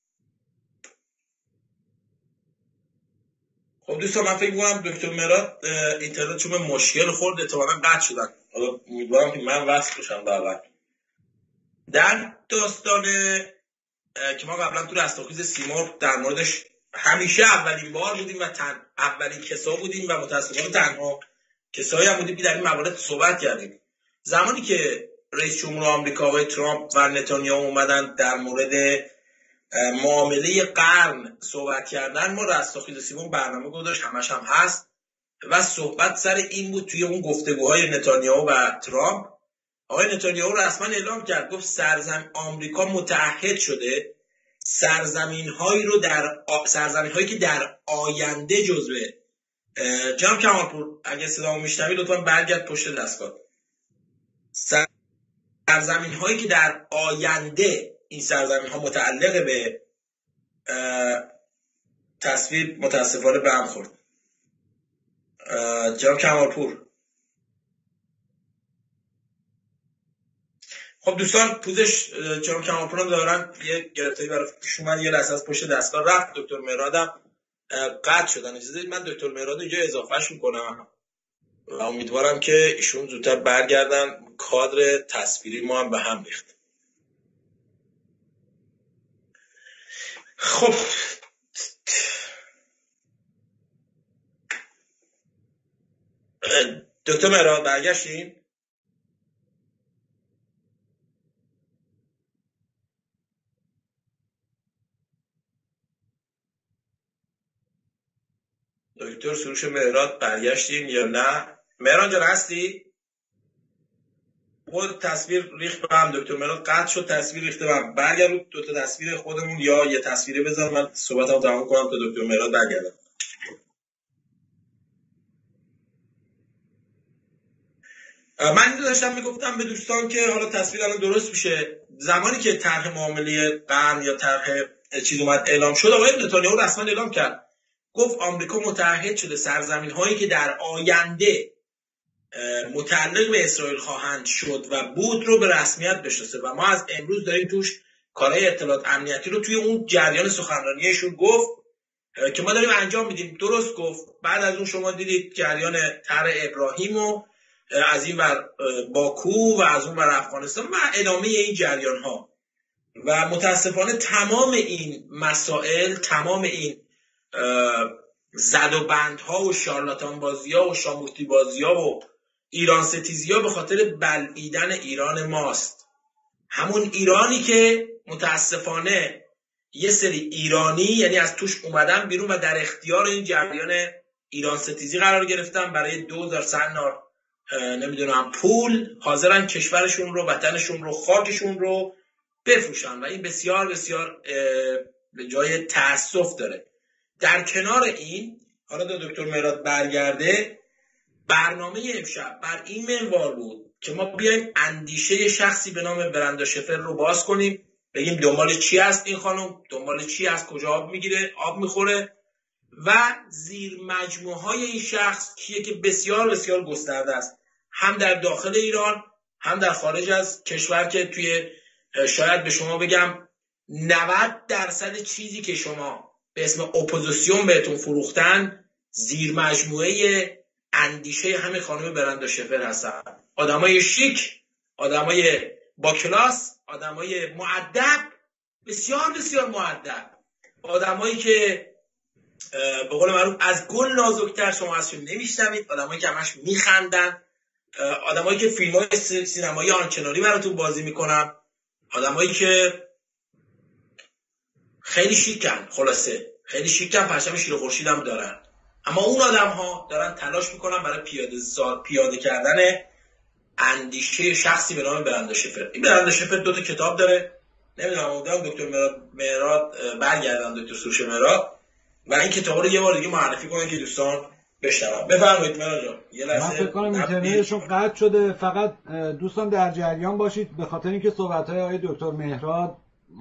خب دوستان من فکر می‌کنم دکتر مهراد اینترنت چون مشکل خورد احتمالاً قطع شدن. حالا امیدوارم که من وصل بشم در در داستان که ما قبلا تو رستاخیز سیمرغ در موردش همیشه اولین بار بودیم و تن اولین کسا بودیم و متأسفانه تنها کسایی هم بودیم که در این موارد صحبت کردیم. زمانی که رئیس جمهور آمریکا آقای ترامپ و نتانیاهو اومدن در مورد معامله قرن صحبت کردن، ما رستاخیز سیمرغ برنامه گذاشت، همش هم هست و صحبت سر این بود. توی اون گفتگوهای نتانیاهو و ترامپ، آقای نتانیاهو رسما اعلام کرد، گفت سرزمین آمریکا متعهد شده سرزمین‌هایی رو در آ... سرزمین‌هایی که در آینده جزو جناب کمالپور اگه صدامو میشنوی لطفا برگرد پشت دستگاه. سرزمین‌هایی که در آینده این سرزمین‌ها متعلق به تصویر متاسفانه به هم خورد. جناب کمالپور. خب دوستان پوزش جناب کمالپور هم دارن یه گرفتاری برای پیش اومد، یه لحظه از پشت دستگاه رفت. دکتر مهرادم قطع شدن. اجازه بدید من دکتر مهراد اینجا اضافهش میکنم و امیدوارم که ایشون زودتر برگردن. کادر تصویری ما هم به هم ریخت. خب دکتر مهراد برگشتیم؟ دکتر سروش مهراد برگشتیم یا نه؟ مهران جان هستی؟ خود تصویر ریخت به هم. دکتر مهراد قطع شد، تصویر ریخته به هم. برگرد دو تا تصویر خودمون یا یه تصویره بذار من صحبتمو تمام کنم تا دکتر مهراد برگردن. من اینو داشتم میگفتم به دوستان که حالا تصویر الان درست میشه. زمانی که طرح معامله قرن یا طرح چیز اومد اعلام شد، آقای نتانیاهو رسما اعلام کرد، گفت آمریکا متعهد شده سرزمین هایی که در آینده متعلق به اسرائیل خواهند شد و بود رو به رسمیت بشناسه و ما از امروز داریم توش کارهای اطلاعات امنیتی رو توی اون جریان سخنرانیشون گفت که ما داریم انجام میدیم. درست گفت. بعد از اون شما دیدید جریان طرح ابراهیم و از این ور باکو و از اون ور افغانستان و ادامه این جریان ها و متاسفانه تمام این مسائل، تمام این زد و بندها و شارلاتان بازی ها و شامورتی بازی ها و ایران ستیزی ها به خاطر بلعیدن ایران ماست. همون ایرانی که متاسفانه یه سری ایرانی یعنی از توش اومدن بیرون و در اختیار این جریان ایران ستیزی قرار گرفتن، برای دوزار سنار نمیدونم پول حاضرن کشورشون رو، وطنشون رو، خاکشون رو بفروشن و این بسیار بسیار به جای تأسف داره. در کنار این، حالا دا دکتر مهراد برگرده، برنامه امشب بر این منوال بود که ما بیایم اندیشه شخصی به نام برندا شفر رو باز کنیم، بگیم دنبال چی هست این خانم، دنبال چی هست، کجا آب میگیره، آب میخوره و زیر مجموعه های این شخص کیه که بسیار بسیار گسترده است، هم در داخل ایران هم در خارج از کشور، که توی شاید به شما بگم نود درصد چیزی که شما به اسم اپوزیسیون بهتون فروختن زیر مجموعه اندیشه همین خانم برندا شفر هستن. آدمای شیک، آدمای با کلاس، آدمای مؤدب، بسیار بسیار مؤدب، آدمایی که به قول معروف از گل نازکتر شما ازشون نمیشنوید، آدمایی که همش میخندن، آدمایی که فیلم‌های سینمایی آنچنانی براتون بازی میکنن، آدمایی که خیلی شیکن، خلاصه خیلی شیکن، پرچم شیر و خورشید هم دارن، اما اون آدم‌ها دارن تلاش میکنن برای پیاده پیاده کردن اندیشه شخصی به نام برندا شفر. این برندا شفر دو تا کتاب داره، نمیدونم امیدوارم دکتر مهراد برگردن، دکتر سروش مهراد، و این کتابا رو یه بار دیگه معرفی کنن که دوستان بشنون. بفرمایید مهراد جان. یه لحظه من فکر کنم اینترنتشون قطع شده، فقط دوستان در جریان باشید به خاطر اینکه صحبت‌های آقای دکتر مهراد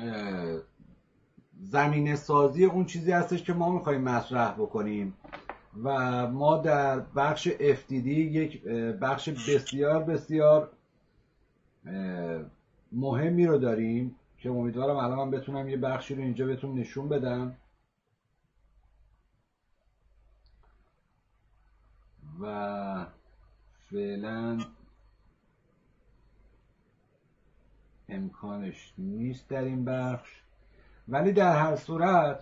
زمینه سازی اون چیزی هستش که ما می‌خوایم مطرح بکنیم و ما در بخش اف دی دی یک بخش بسیار بسیار مهمی رو داریم که امیدوارم الان من بتونم یه بخشی رو اینجا بهتون نشون بدم و فعلا امکانش نیست در این بخش، ولی در هر صورت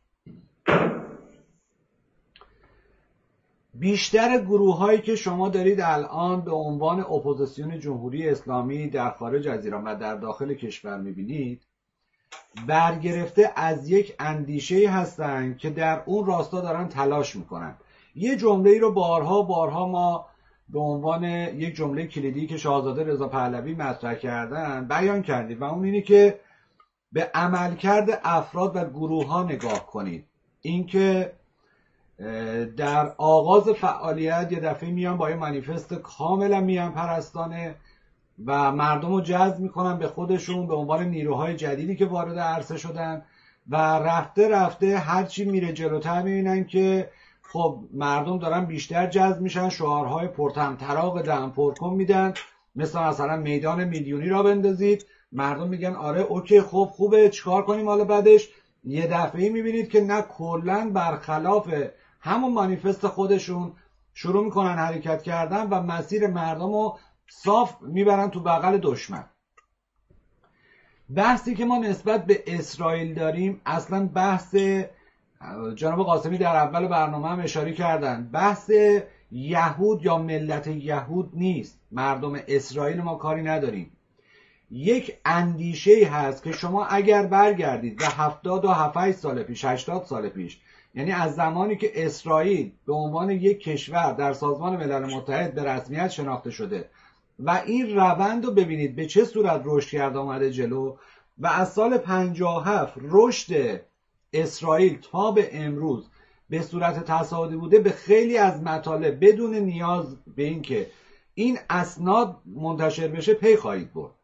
بیشتر گروه هایی که شما دارید الان به عنوان اپوزیسیون جمهوری اسلامی در خارج از ایران و در داخل کشور میبینید برگرفته از یک اندیشه هستن که در اون راستا دارن تلاش میکنن. یه جمله ای رو بارها بارها ما به عنوان یک جمله کلیدی که شاهزاده رضا پهلوی مطرح کردن بیان کردیم و اون اینه که به عملکرد افراد و گروه ها نگاه کنید. اینکه در آغاز فعالیت یه دفعه میان با یه مانیفست کاملا میان پرستانه و مردم رو جذب میکنن به خودشون به عنوان نیروهای جدیدی که وارد عرصه شدن و رفته رفته هرچی میره جلوتر میبینن که خب مردم دارن بیشتر جذب میشن، شعارهای پرطمطراق دهن پرکن میدن، مثلا مثلا میدان میلیونی را بندازید، مردم میگن آره اوکی خب خوبه چیکار کنیم حالا بعدش. یه دفعه میبینید که نه کلا برخلاف همون مانیفست خودشون شروع میکنن حرکت کردن و مسیر مردم رو صاف میبرن تو بغل دشمن. بحثی که ما نسبت به اسرائیل داریم اصلا بحث، جناب قاسمی در اول برنامه هم اشاره کردن، بحث یهود یا ملت یهود نیست. مردم اسرائیل ما کاری نداریم. یک اندیشه هست که شما اگر برگردید به هفتاد و هفت سال پیش، هشتاد سال پیش، یعنی از زمانی که اسرائیل به عنوان یک کشور در سازمان ملل متحد به رسمیت شناخته شده و این روند رو ببینید به چه صورت رشد کرده آمده جلو و از سال پنجاه و هفت رشد اسرائیل تا به امروز به صورت تصاعدی بوده، به خیلی از مطالب بدون نیاز به این که این اسناد منتشر بشه پی خواهید برد.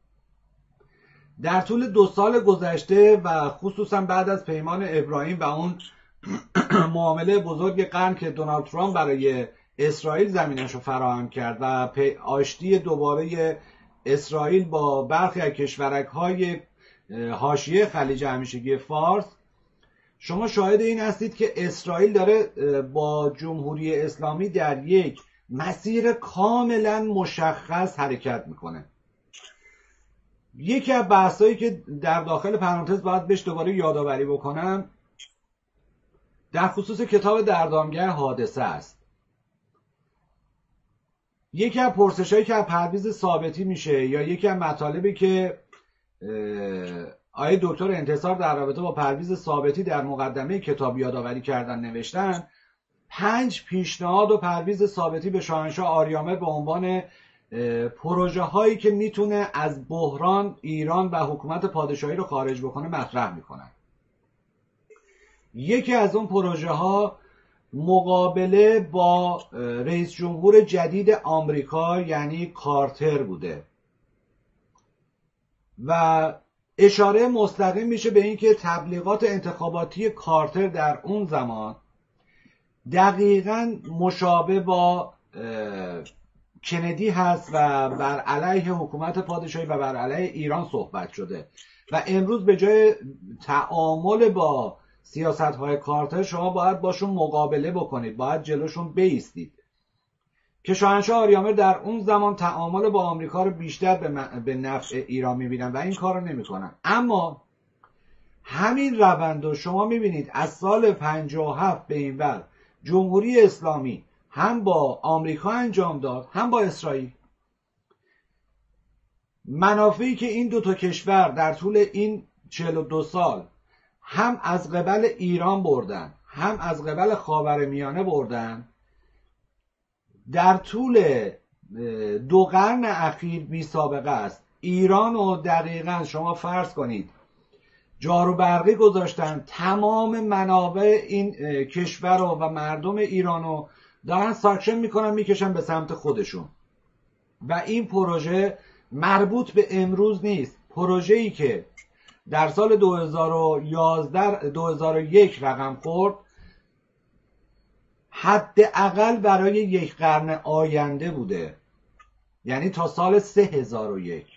در طول دو سال گذشته و خصوصا بعد از پیمان ابراهیم و اون معامله بزرگ قرن که دونالد ترامپ برای اسرائیل زمینش رو فراهم کرد و آشتی دوباره اسرائیل با برخی از کشورک‌های حاشیه خلیج همیشگی فارس، شما شاهد این هستید که اسرائیل داره با جمهوری اسلامی در یک مسیر کاملا مشخص حرکت میکنه. یکی از بحثایی که در داخل پرانتز باید بهش دوباره یادآوری بکنم در خصوص کتاب دردامگر حادثه است. یکی از پرسشایی که از پرویز ثابتی میشه یا یکی از مطالبی که آقای دکتر انتصار در رابطه با پرویز ثابتی در مقدمه کتاب یادآوری کردن نوشتن، پنج پیشنهاد و پرویز ثابتی به شاهنشاه آریامر به عنوان پروژه هایی که میتونه از بحران ایران و حکومت پادشاهی رو خارج بکنه مطرح میکنن. یکی از اون پروژه ها مقابله با رئیس جمهور جدید آمریکا یعنی کارتر بوده و اشاره مستقیم میشه به اینکه تبلیغات انتخاباتی کارتر در اون زمان دقیقاً مشابه با کندی هست و بر علیه حکومت پادشاهی و بر علیه ایران صحبت شده و امروز به جای تعامل با سیاست‌های کارتر شما باید باشون مقابله بکنید، باید جلوشون بایستید که شاهنشاه آریامر در اون زمان تعامل با آمریکا رو بیشتر به نفع ایران میبینن و این کار رو نمیکنن. اما همین روند رو شما میبینید از سال پنجاه و هفت به این ور جمهوری اسلامی هم با آمریکا انجام داد هم با اسرائیل. منافعی که این دو تا کشور در طول این چهل و دو سال هم از قبل ایران بردن هم از قبل خاورمیانه بردن در طول دو قرن اخیر بی سابقه است. ایران رو دقیقاً شما فرض کنید جارو برقی گذاشتن، تمام منابع این کشور رو و مردم ایران رو دارن ساکشن میکنن میکشن به سمت خودشون و این پروژه مربوط به امروز نیست. پروژه‌ای که در سال دو هزار و یازده دو هزار و یک رقم خورد حداقل برای یک قرن آینده بوده، یعنی تا سال سه هزار و یک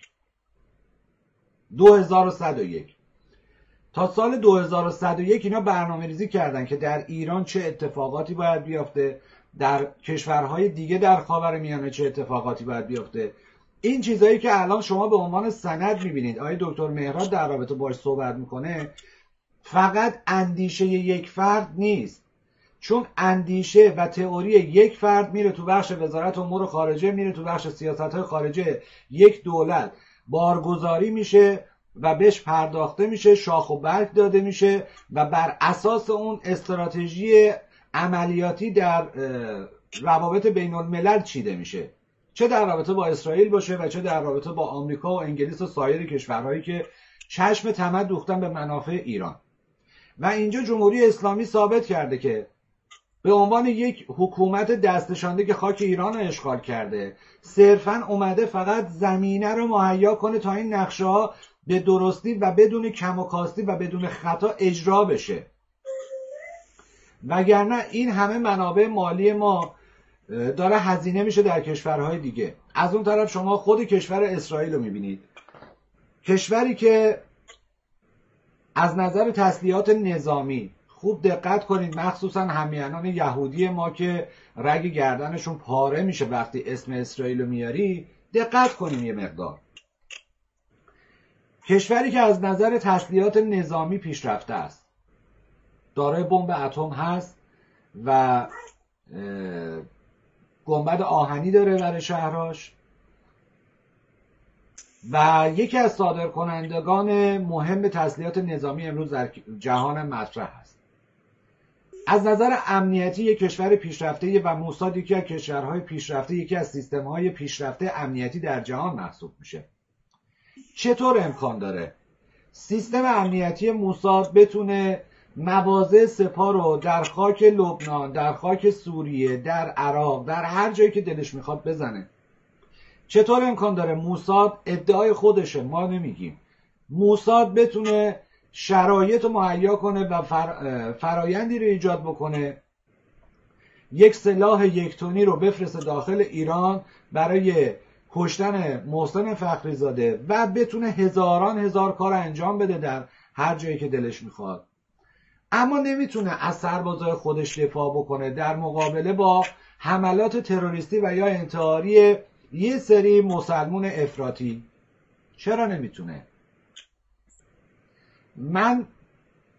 دو هزار و صد و یک تا سال دو هزار و صد و یک اینا برنامه ریزی کردن که در ایران چه اتفاقاتی باید بیفته، در کشورهای دیگه در خاورمیانه چه اتفاقاتی باید بیفته. این چیزایی که الان شما به عنوان سند میبینید آقای دکتر مهراد در رابطه باش صحبت میکنه فقط اندیشه یک فرد نیست، چون اندیشه و تئوری یک فرد میره تو بخش وزارت امور خارجه، میره تو بخش سیاست‌های خارجه یک دولت، بارگذاری میشه و بهش پرداخته میشه، شاخ و برگ داده میشه و بر اساس اون استراتژی عملیاتی در روابط بین الملل چیده میشه، چه در رابطه با اسرائیل باشه و چه در رابطه با آمریکا و انگلیس و سایر کشورهایی که چشم طمع دوختن به منافع ایران. و اینجا جمهوری اسلامی ثابت کرده که به عنوان یک حکومت دستنشانده که خاک ایران رو اشغال کرده صرفاً اومده فقط زمینه رو مهیا کنه تا این نقشه ها به درستی و بدون کم و کاستی و بدون خطا اجرا بشه، وگرنه این همه منابع مالی ما داره هزینه میشه در کشورهای دیگه. از اون طرف شما خود کشور اسرائیل رو میبینید، کشوری که از نظر تسلیحات نظامی خوب دقت کنید، مخصوصا همیهنان یهودی ما که رگ گردنشون پاره میشه وقتی اسم اسرائیل رو میاری، دقت کنید یه مقدار. کشوری که از نظر تسلیحات نظامی پیشرفته است، دارای بمب اتم هست و گنبد آهنی داره برای شهراش و یکی از صادرکنندگان مهم تسلیحات نظامی امروز در جهان مطرح است. از نظر امنیتی یک کشور پیشرفته و موساد یکی از کشورهای پیشرفته، یکی از سیستم‌های پیشرفته امنیتی در جهان محسوب میشه. چطور امکان داره سیستم امنیتی موساد بتونه مواضع سپاه رو در خاک لبنان، در خاک سوریه، در عراق، در هر جایی که دلش میخواد بزنه؟ چطور امکان داره موساد، ادعای خودشه ما نمیگیم، موساد بتونه شرایط رو مهیا کنه و فر... فرایندی رو ایجاد بکنه یک سلاح یک تنی رو بفرسته داخل ایران برای کشتن محسن فخریزاده و بتونه هزاران هزار کار انجام بده در هر جایی که دلش میخواد، اما نمیتونه از سربازای خودش دفاع بکنه در مقابله با حملات تروریستی و یا انتحاری یه سری مسلمون افراطی؟ چرا نمیتونه؟ من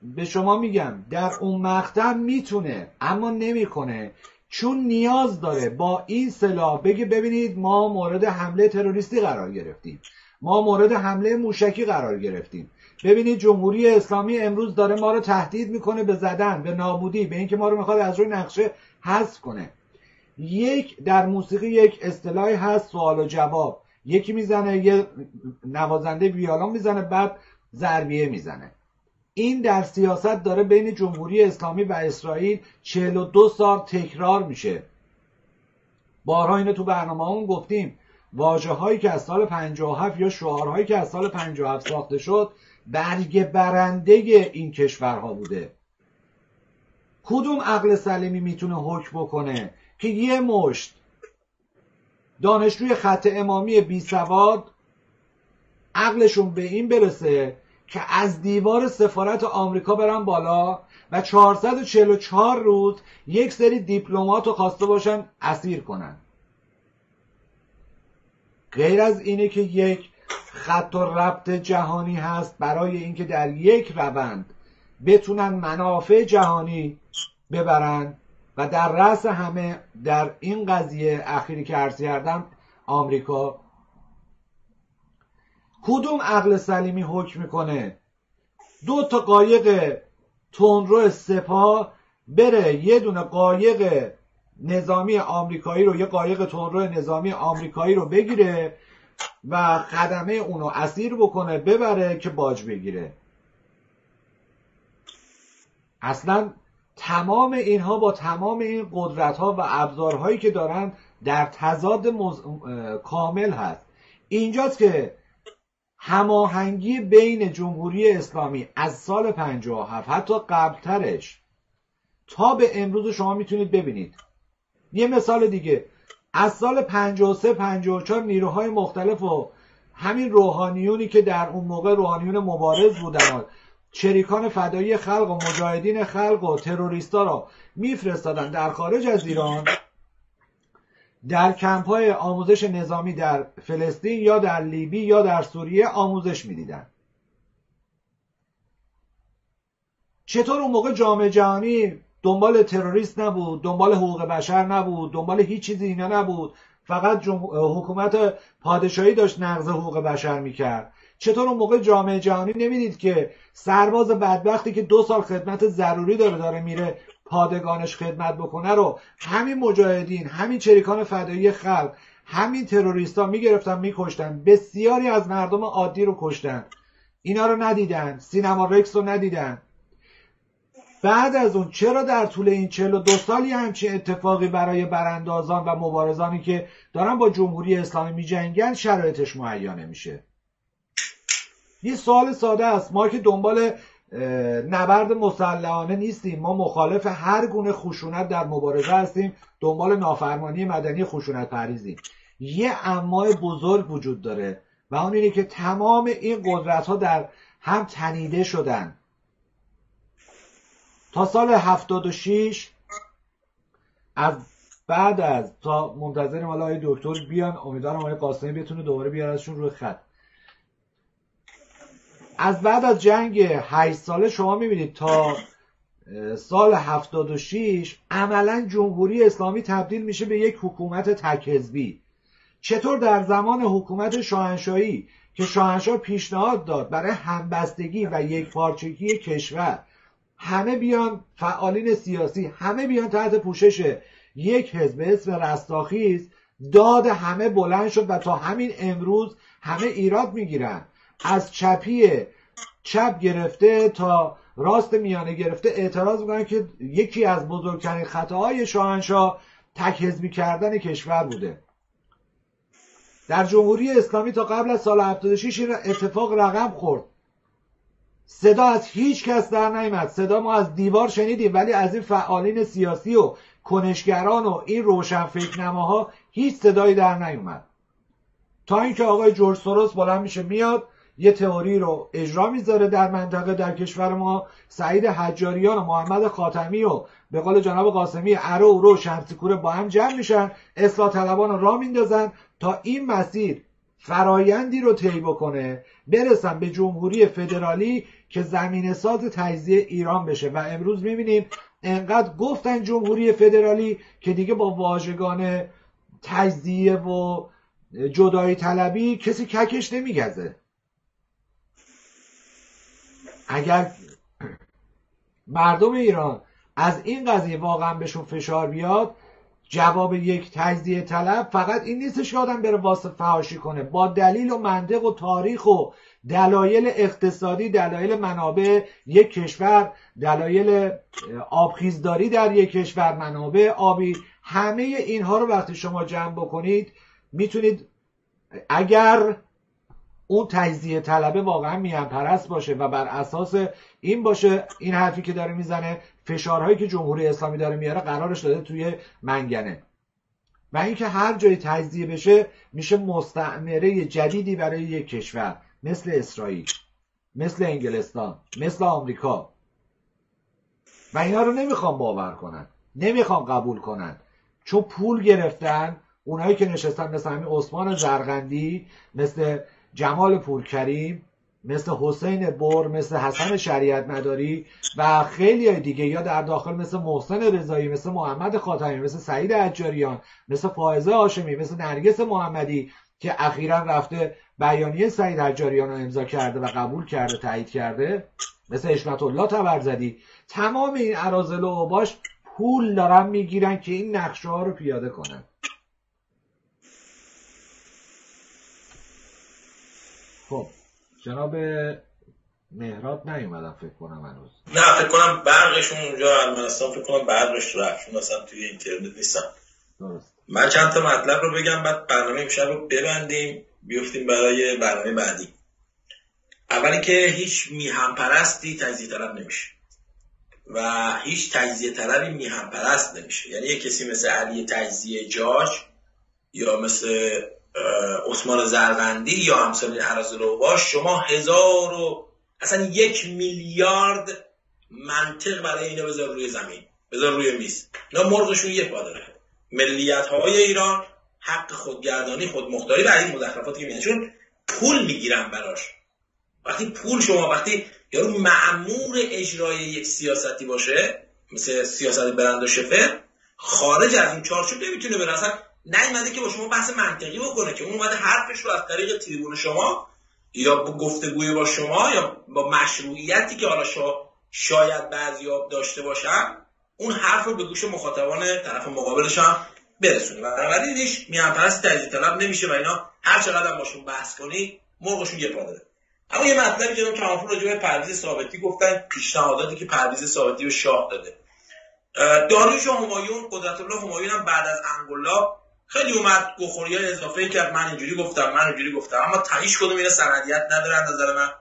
به شما میگم در اون مقطع میتونه اما نمیکنه، چون نیاز داره با این سلاح بگه ببینید ما مورد حمله تروریستی قرار گرفتیم، ما مورد حمله موشکی قرار گرفتیم، ببینید جمهوری اسلامی امروز داره ما رو تهدید میکنه به زدن، به نابودی، به اینکه ما رو میخواد از روی نقشه حذف کنه. یک در موسیقی یک اصطلاحی هست سوال و جواب، یکی میزنه یه نوازنده ویولون میزنه بعد ضربیه میزنه. این در سیاست داره بین جمهوری اسلامی و اسرائیل چهل و دو سال تکرار میشه. بارها اینو تو برنامه‌مون گفتیم، واژه‌هایی که از سال پنجاه و هفت یا شعارهایی که از سال پنجاه و هفت ساخته شد برگ برنده این کشورها بوده. کدوم عقل سلیمی میتونه حکم بکنه که یه مشت دانشجوی خط امامی بی سواد عقلشون به این برسه که از دیوار سفارت آمریکا برن بالا و چهارصد و چهل و چهار روز یک سری دیپلمات رو خواسته باشن اسیر کنن؟ غیر از اینه که یک خط و ربط جهانی هست برای اینکه در یک روند بتونن منافع جهانی ببرن و در رأس همه در این قضیه اخیری که عرض کردم آمریکا. کدوم عقل سلیمی حکم میکنه دو تا قایق تندرو سپاه بره یه دونه قایق نظامی آمریکایی رو، یه قایق تندرو نظامی آمریکایی رو بگیره و خدمه اونو اسیر بکنه ببره که باج بگیره؟ اصلا تمام اینها با تمام این قدرت ها و ابزارهایی که دارن در تضاد مز... کامل هست. اینجاست که هماهنگی بین جمهوری اسلامی از سال پنجاه و هفت حتی قبلترش تا به امروز شما میتونید ببینید. یه مثال دیگه، از سال پنجاه و سه پنجاه و چهار نیروهای مختلف و همین روحانیونی که در اون موقع روحانیون مبارز بودن، شریکان فدایی خلق و مجاهدین خلق و تروریستا را میفرستادن در خارج از ایران، در کمپ‌های آموزش نظامی در فلسطین یا در لیبی یا در سوریه آموزش میدیدن. چطور اون موقع جامعه جهانی دنبال تروریست نبود، دنبال حقوق بشر نبود، دنبال هیچ چیزی اینا نبود، فقط حکومت پادشاهی داشت نقض حقوق بشر میکرد؟ چطور اون موقع جامعه جهانی نمیدید که سرباز بدبختی که دو سال خدمت ضروری داره داره میره پادگانش خدمت بکنه رو همین مجاهدین، همین چریکان فدایی خلق، همین تروریستا میگرفتن میکشتن، بسیاری از مردم عادی رو کشتن. اینا رو ندیدن، سینما رکس رو ندیدن. بعد از اون چرا در طول این چهل و دو سالی همچین اتفاقی برای براندازان و مبارزانی که دارن با جمهوری اسلامی میجنگن شرایطش مهیا نمیشه؟ یه سوال ساده است. ما که دنبال نبرد مسلحانه نیستیم، ما مخالف هر گونه خشونت در مبارزه هستیم، دنبال نافرمانی مدنی خشونت پریزیم. یه اما بزرگ وجود داره و اون اینه که تمام این قدرت ها در هم تنیده شدن. تا سال هفتاد و شش از بعد از تا منتظریم حالا آقای دکتر بیان، امیدوارم آقای قاسمی بتونه دوباره بیارتشون روی خط. از بعد از جنگ هشت ساله شما میبینید تا سال هفتاد و شش عملا جمهوری اسلامی تبدیل میشه به یک حکومت تک حزبی. چطور در زمان حکومت شاهنشاهی که شاهنشاه پیشنهاد داد برای همبستگی و یک پارچگی کشور همه بیان فعالین سیاسی همه بیان تحت پوشش یک حزب اسم رستاخیز، داد همه بلند شد و تا همین امروز همه ایراد میگیرن. از چپی چپ گرفته تا راست میانه گرفته اعتراض میکنن که یکی از بزرگترین خطاهای شاهنشاه تک حزبی کردن کشور بوده. در جمهوری اسلامی تا قبل از سال هفتاد و شش این اتفاق رقم خورد. صدا از هیچ کس در نیامد. صدا ما از دیوار شنیدیم، ولی از این فعالین سیاسی و کنشگران و این روشن فکرنماها هیچ صدایی در نیامد. تا اینکه آقای جورج سوروس بلند میشه میاد یه تئوری رو اجرا میذاره در منطقه در کشور ما، سعید حجاریان و محمد خاتمی و به قول جناب قاسمی ارو رو شمسی کوره با هم جمع میشن، اصلاح طلبان رو راه میندازن تا این مسیر فرایندی رو طی بکنه برسن به جمهوری فدرالی که زمینه ساز تجزیه ایران بشه. و امروز میبینیم انقدر گفتن جمهوری فدرالی که دیگه با واژگان تجزیه و جدایی طلبی کسی ککش نمیگزه. اگر مردم ایران از این قضیه واقعا بهشون فشار بیاد، جواب یک تجزیه طلب فقط این نیستش که آدم بره واسه فحاشی کنه، با دلیل و منطق و تاریخ و دلایل اقتصادی، دلایل منابع یک کشور، دلایل آبخیزداری در یک کشور، منابع آبی، همه اینها رو وقتی شما جمع بکنید میتونید، اگر اون تجزیه طلبه واقعا میهن پرست باشه و بر اساس این باشه، این حرفی که داره میزنه، فشارهایی که جمهوری اسلامی داره میاره قرارش داده توی منگنه، و اینکه هر جای تجزیه بشه میشه مستعمره جدیدی برای یک کشور مثل اسرائیل، مثل انگلستان، مثل آمریکا. و اینا رو نمیخوام باور کنن، نمیخوام قبول کنن، چون پول گرفتن. اونایی که نشستن مثل همین عثمان زرقندی، مثل جمال پورکریم، مثل حسین بر، مثل حسن شریعت مداری و خیلی دیگه، یا در داخل مثل محسن رضایی، مثل محمد خاتمی، مثل سعید حجاریان، مثل فائزه هاشمی، مثل نرگس محمدی که اخیراً رفته بیانیه سعید حجاریان رو امضا کرده و قبول کرده، تایید کرده، مثل حشمت الله طبرزدی. تمام این اراذل و اوباش پول دارن میگیرن که این نقشه ها رو پیاده کنن. خب جناب مهراد نیومدن فکر کنم هنوز. نه فکر کنم برقشون اونجا ارمنستان فکر کنم بعدش رفت، چون اصلا توی اینترنت نیستن. درست. من چند تا مطلب رو بگم بعد برنامه امشب رو ببندیم بیفتیم برای برنامه بعدی. اولی که هیچ میهم پرستی تجزیه طلب نمیشه و هیچ تجزیه طلبی میهم پرست نمیشه. یعنی یک کسی مثل علی تجزیه جاج یا مثل عثمان زرقندی یا امثال اراذل اوباش، شما هزار و اصلا یک میلیارد منطق برای اینا بذار روی زمین، بذار روی میز. اینا مرغشون یه پا داره. ملیت های ایران حق خودگردانی، خودمختاری و این مزخرفاتی که میدن، چون پول میگیرن براش. وقتی پول شما وقتی یارو مأمور اجرای یک سیاستی باشه مثل سیاست برند و شفر، خارج از این چارچوب نمیتونه بره. اصلا نیومده که با شما بحث منطقی بکنه، که اون اومده حرفش رو از طریق تریبون شما یا با گفتگوی با شما یا با مشروعیتی که حالا شما شاید بعضی‌ها داشته باشن، اون حرف رو به گوش مخاطبان طرف مقابلش هم برسونه. بنابراین هیچ میهم پرست تجزیه طلب نمیشه و اینا هر چقدر باشون بحث کنی مرغشون یه پا داره. اما یه مطلبی که که همون راجع به پرویز ثابتی گفتن، پیشنهاداتی که پرویز ثابتی به شاه داده. داریوش همایون قدرت الله همایون هم بعد از انقلاب خیلی اومد گوخوریای اضافه کرد، من اینجوری گفتم من اینجوری گفتم، اما هیچ کدوم اینا سندیت نداره. از نظر من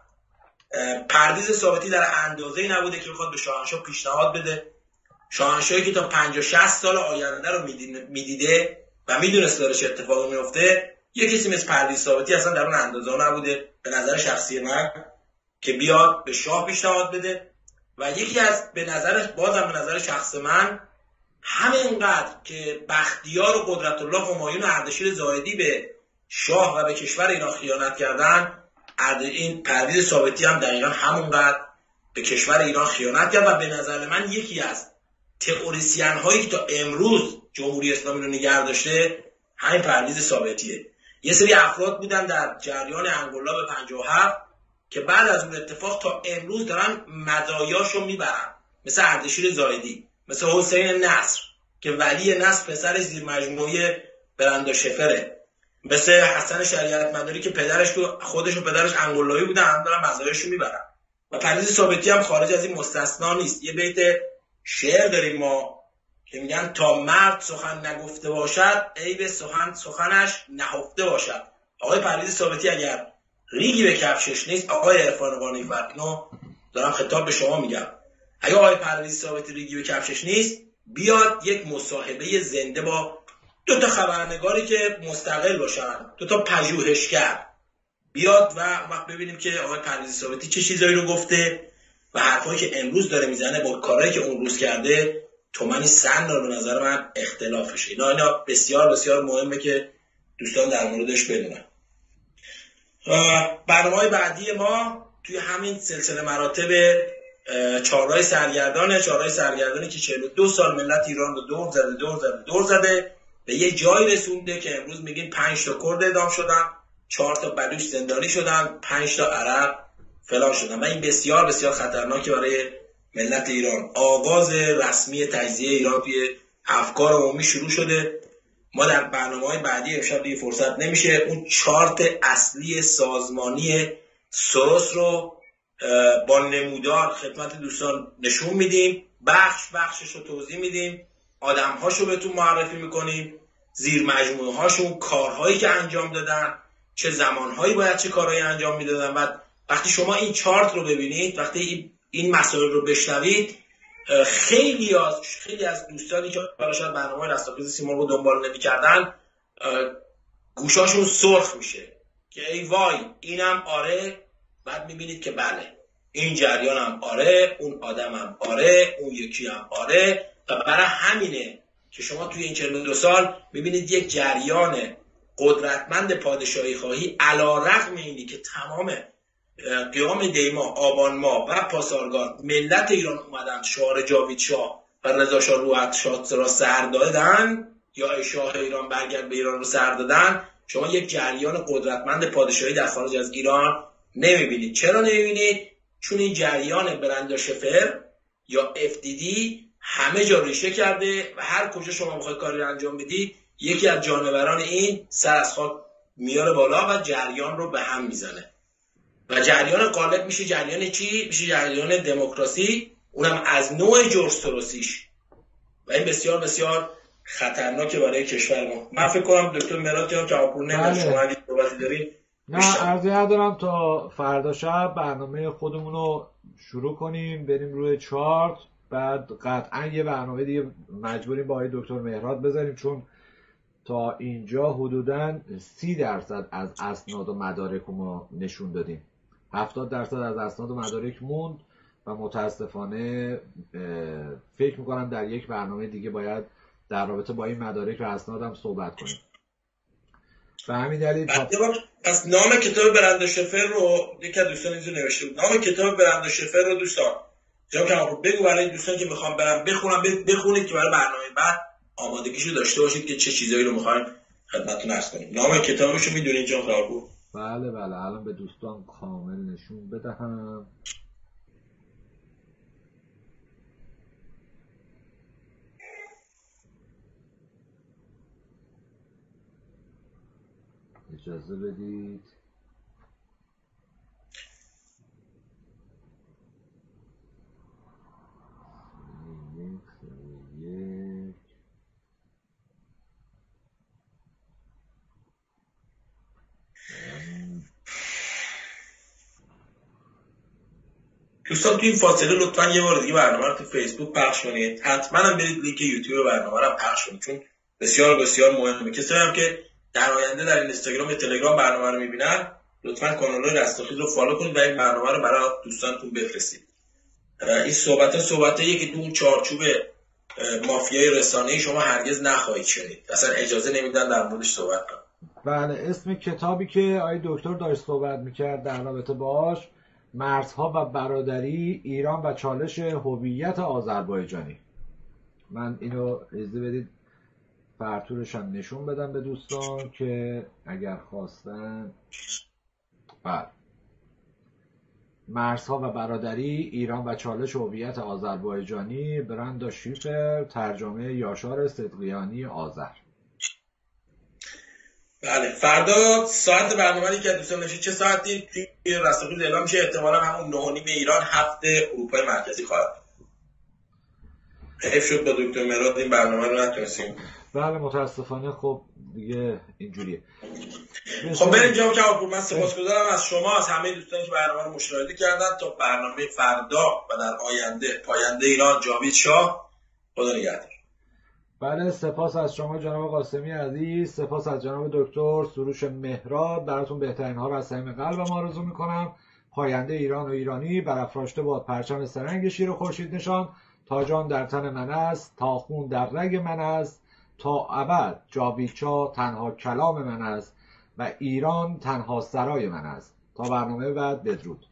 پرویز ثابتی در اندازه‌ای نبوده که بخواد به شاهنشاه پیشنهاد بده. شاهنشاهی که تا پنجاه شصت سال آینده رو میدیده و میدونست داره چه اتفاقی میفته، یه کسی مثل پرویز ثابتی اصلا در اون اندازه نبوده به نظر شخصی من که بیاد به شاه پیشنهاد بده. و یکی از به نظرش بازم به نظر شخص من همینقدر که بختیار و قدرت الله همایون و اردشیر زاهدی به شاه و به کشور ایران خیانت کردن، این پرویز ثابتی هم دقیقا همونقدر به کشور ایران خیانت کرد و به نظر من یکی از تئوریسین هایی که تا امروز جمهوری اسلامی رو نگه داشته همین پرویز ثابتیه. یه سری افراد بودن در جریان انقلاب پنجاه و هفت که بعد از اون اتفاق تا امروز دارن مزایاشو میبرن، مثل اردشیر زاهدی، مثل حسین نصر که ولی نصر پسرش زیر مجموعه برند و شفره، مثل حسن شریعت مداری که پدرش تو خودش و پدرش انقلابی بودن، هم دارن مزایاشو میبرن. و پرویز ثابتی هم خارج از این مستثنا نیست. یه بیت شعر داریم ما که میگن تا مرد سخن نگفته باشد عیب سخن سخنش نهفته باشد. آقای پرویز ثابتی اگر ریگی به کفشش نیست، آقای عرفان قانعی فرینو دارم خطاب به شما میگم، اگه آقای پرویز ثابتی ریگی به کفشش نیست، بیاد یک مصاحبه زنده با دو تا خبرنگاری که مستقل باشن، دو تا پژوهشگر، بیاد و وقت ببینیم که آقای پرویز ثابتی چه چیزایی رو گفته و حرفایی که امروز داره میزنه با کارهایی که اون روز کرده تومنی سن رو به نظر من اختلافشه. اینا اینا بسیار بسیار مهمه که دوستان در موردش بدونن. برنامه‌های بعدی ما توی همین سلسله مراتب چهارراه سرگردانه چهارراه سرگردانی که چهل و دو سال ملت ایران رو دور زده دور زده دور زده به یه جایی رسونده که امروز میگیم پنج تا کرد اعدام شدن، چهار تا بلوچ زندانی شدن، پنج تا عرب فلان شدن و این بسیار بسیار خطرناکه برای ملت ایران. آغاز رسمی تجزیه ایران توی افکار عمومی شروع شده. ما در برنامه‌های بعدی امشب دیگه فرصت نمیشه اون چارت اصلی سازمانی سروس رو با نمودار خدمت دوستان نشون میدیم، بخش بخشش رو توضیح میدیم، آدم‌هاشو بهتون معرفی میکنیم، زیر مجموعه هاشون، کارهایی که انجام دادن، چه زمانهایی باید چه کارهایی انجام میدادن. و وقتی شما این چارت رو ببینید، وقتی این مسائل رو بشنوید، خیلی از خیلی از دوستانی که شاید برنامه رستاخیز سیمان رو دنبال نمی‌کردن گوشاشون سرخ میشه که ای وای اینم آره. بعد میبینید که بله این جریان هم آره، اون آدم هم آره، اون یکی هم آره. و برای همینه که شما توی این چهل و دو سال میبینید یک جریان قدرتمند پادشاهی خواهی علی‌رغم اینی که تمام قیام دیما، آبان ما و پاسارگاد ملت ایران اومدن شعار جاوید شاه و رضا شاه روحت شاه را سر دادن یا ای شاه ایران برگرد به ایران رو سر دادن، شما یک جریان قدرتمند پادشاهی در خارج از ایران نمیبینید. چرا نمیبینید؟ چون این جریان برند شفر یا اف دی دی همه جا ریشه کرده و هر کجا شما بخواید کاری رو انجام بدید یکی از جانوران این سر از خاک میاره بالا و جریان رو به هم میزنه و جریان غالب میشه جریان چی؟ میشه جریان دموکراسی، اونم از نوع جورج سوروسیش و این بسیار بسیار خطرناکه برای کشور ما. من فکر کنم دکتر مهراد هم جواب نمیدن، شما اگه صحبتی دارید. نه عرضی ندارم تا فردا شب برنامه خودمون رو شروع کنیم، بریم روی چارت، بعد قطعا یه برنامه دیگه مجبوریم با آقای دکتر مهراد بذاریم چون تا اینجا حدوداً سی درصد از اسناد و مدارک رو ما نشون دادیم، هفتاد درصد از اسناد و مدارک موند و متاسفانه فکر میکنم در یک برنامه دیگه باید در رابطه با این مدارک و اسناد هم صحبت کنیم. به همین دلیل پس نام کتاب برند شفر رو یکی از دوستان اینجا نوشته بود، نام کتاب برند شفر رو دوستان جناب کمال بگو برای دوستان که میخوام برن بخونم بخونید که برای برنامه بعد آمادگیشو داشته باشید که چه چیزایی رو میخوایم خدمتتون عرض کنیم. نام کتابشو میدونید جناب کمال؟ بله بله الان به دوستان کامل نشون بدهم. اجازه بدید دوستان تو این فاصله لطفاً یه بار دیگه برنامه رو تو فیسبوک پخش کنید، حتما هم برید لینک یوتیوب برنامه رو پخش کنید چون بسیار بسیار مهمه. کسایی هم که در آینده در اینستاگرام و تلگرام برنامه رو میبینن لطفاً کانال رستاخیز رو فالو کنید و این برنامه رو برای دوستانتون بفرستید. این صحبت ها صحبتاییه که تو چارچوب مافیای رسانه‌ای شما هرگز نخواهید شنید، اصلا اجازه نمیدن در موردش صحبت کنید. بله اسم کتابی که آقای دکتر داشت صحبت میکرد در رابطه باش مرزها و برادری، ایران و چالش هویت آذربایجانی. من اینو اجازه بدید فرتورش هم نشون بدم به دوستان که اگر خواستن. بله مرزها و برادری، ایران و چالش هویت آذربایجانی، برند شیفر، ترجمه یاشار صدقیانی آذر. بله فردا ساعت برنامه‌ای که دوستان نشید چه ساعتی توی رستاخیز اعلام میشه؟ احتمالاً همون نه و نیم ایران هفته اروپای مرکزی خواهد. حیف شد با دکتر مهراد این برنامه رو نتونستیم. بله متاسفانه خب دیگه اینجوریه. خب بریم جناب کمالپور، من سپاسگزارم از شما از همه دوستانی که برنامه رو مشاهده کردن. تا برنامه فردا و در آینده پاینده ایران جاوید شاه، خدا نگهدار. بله سپاس از شما جناب قاسمی عزیز، سپاس از جناب دکتر سروش مهراد، براتون بهترین ها رو از صمیم قلبم آرزو میکنم. پاینده ایران و ایرانی، برافراشته باد پرچم سرنگ شیر و خورشید نشان، تا جان در تن من است، تا خون در رگ من است، تا ابد جاوید شاه تنها کلام من است و ایران تنها سرای من است. تا برنامه بعد، بدرود.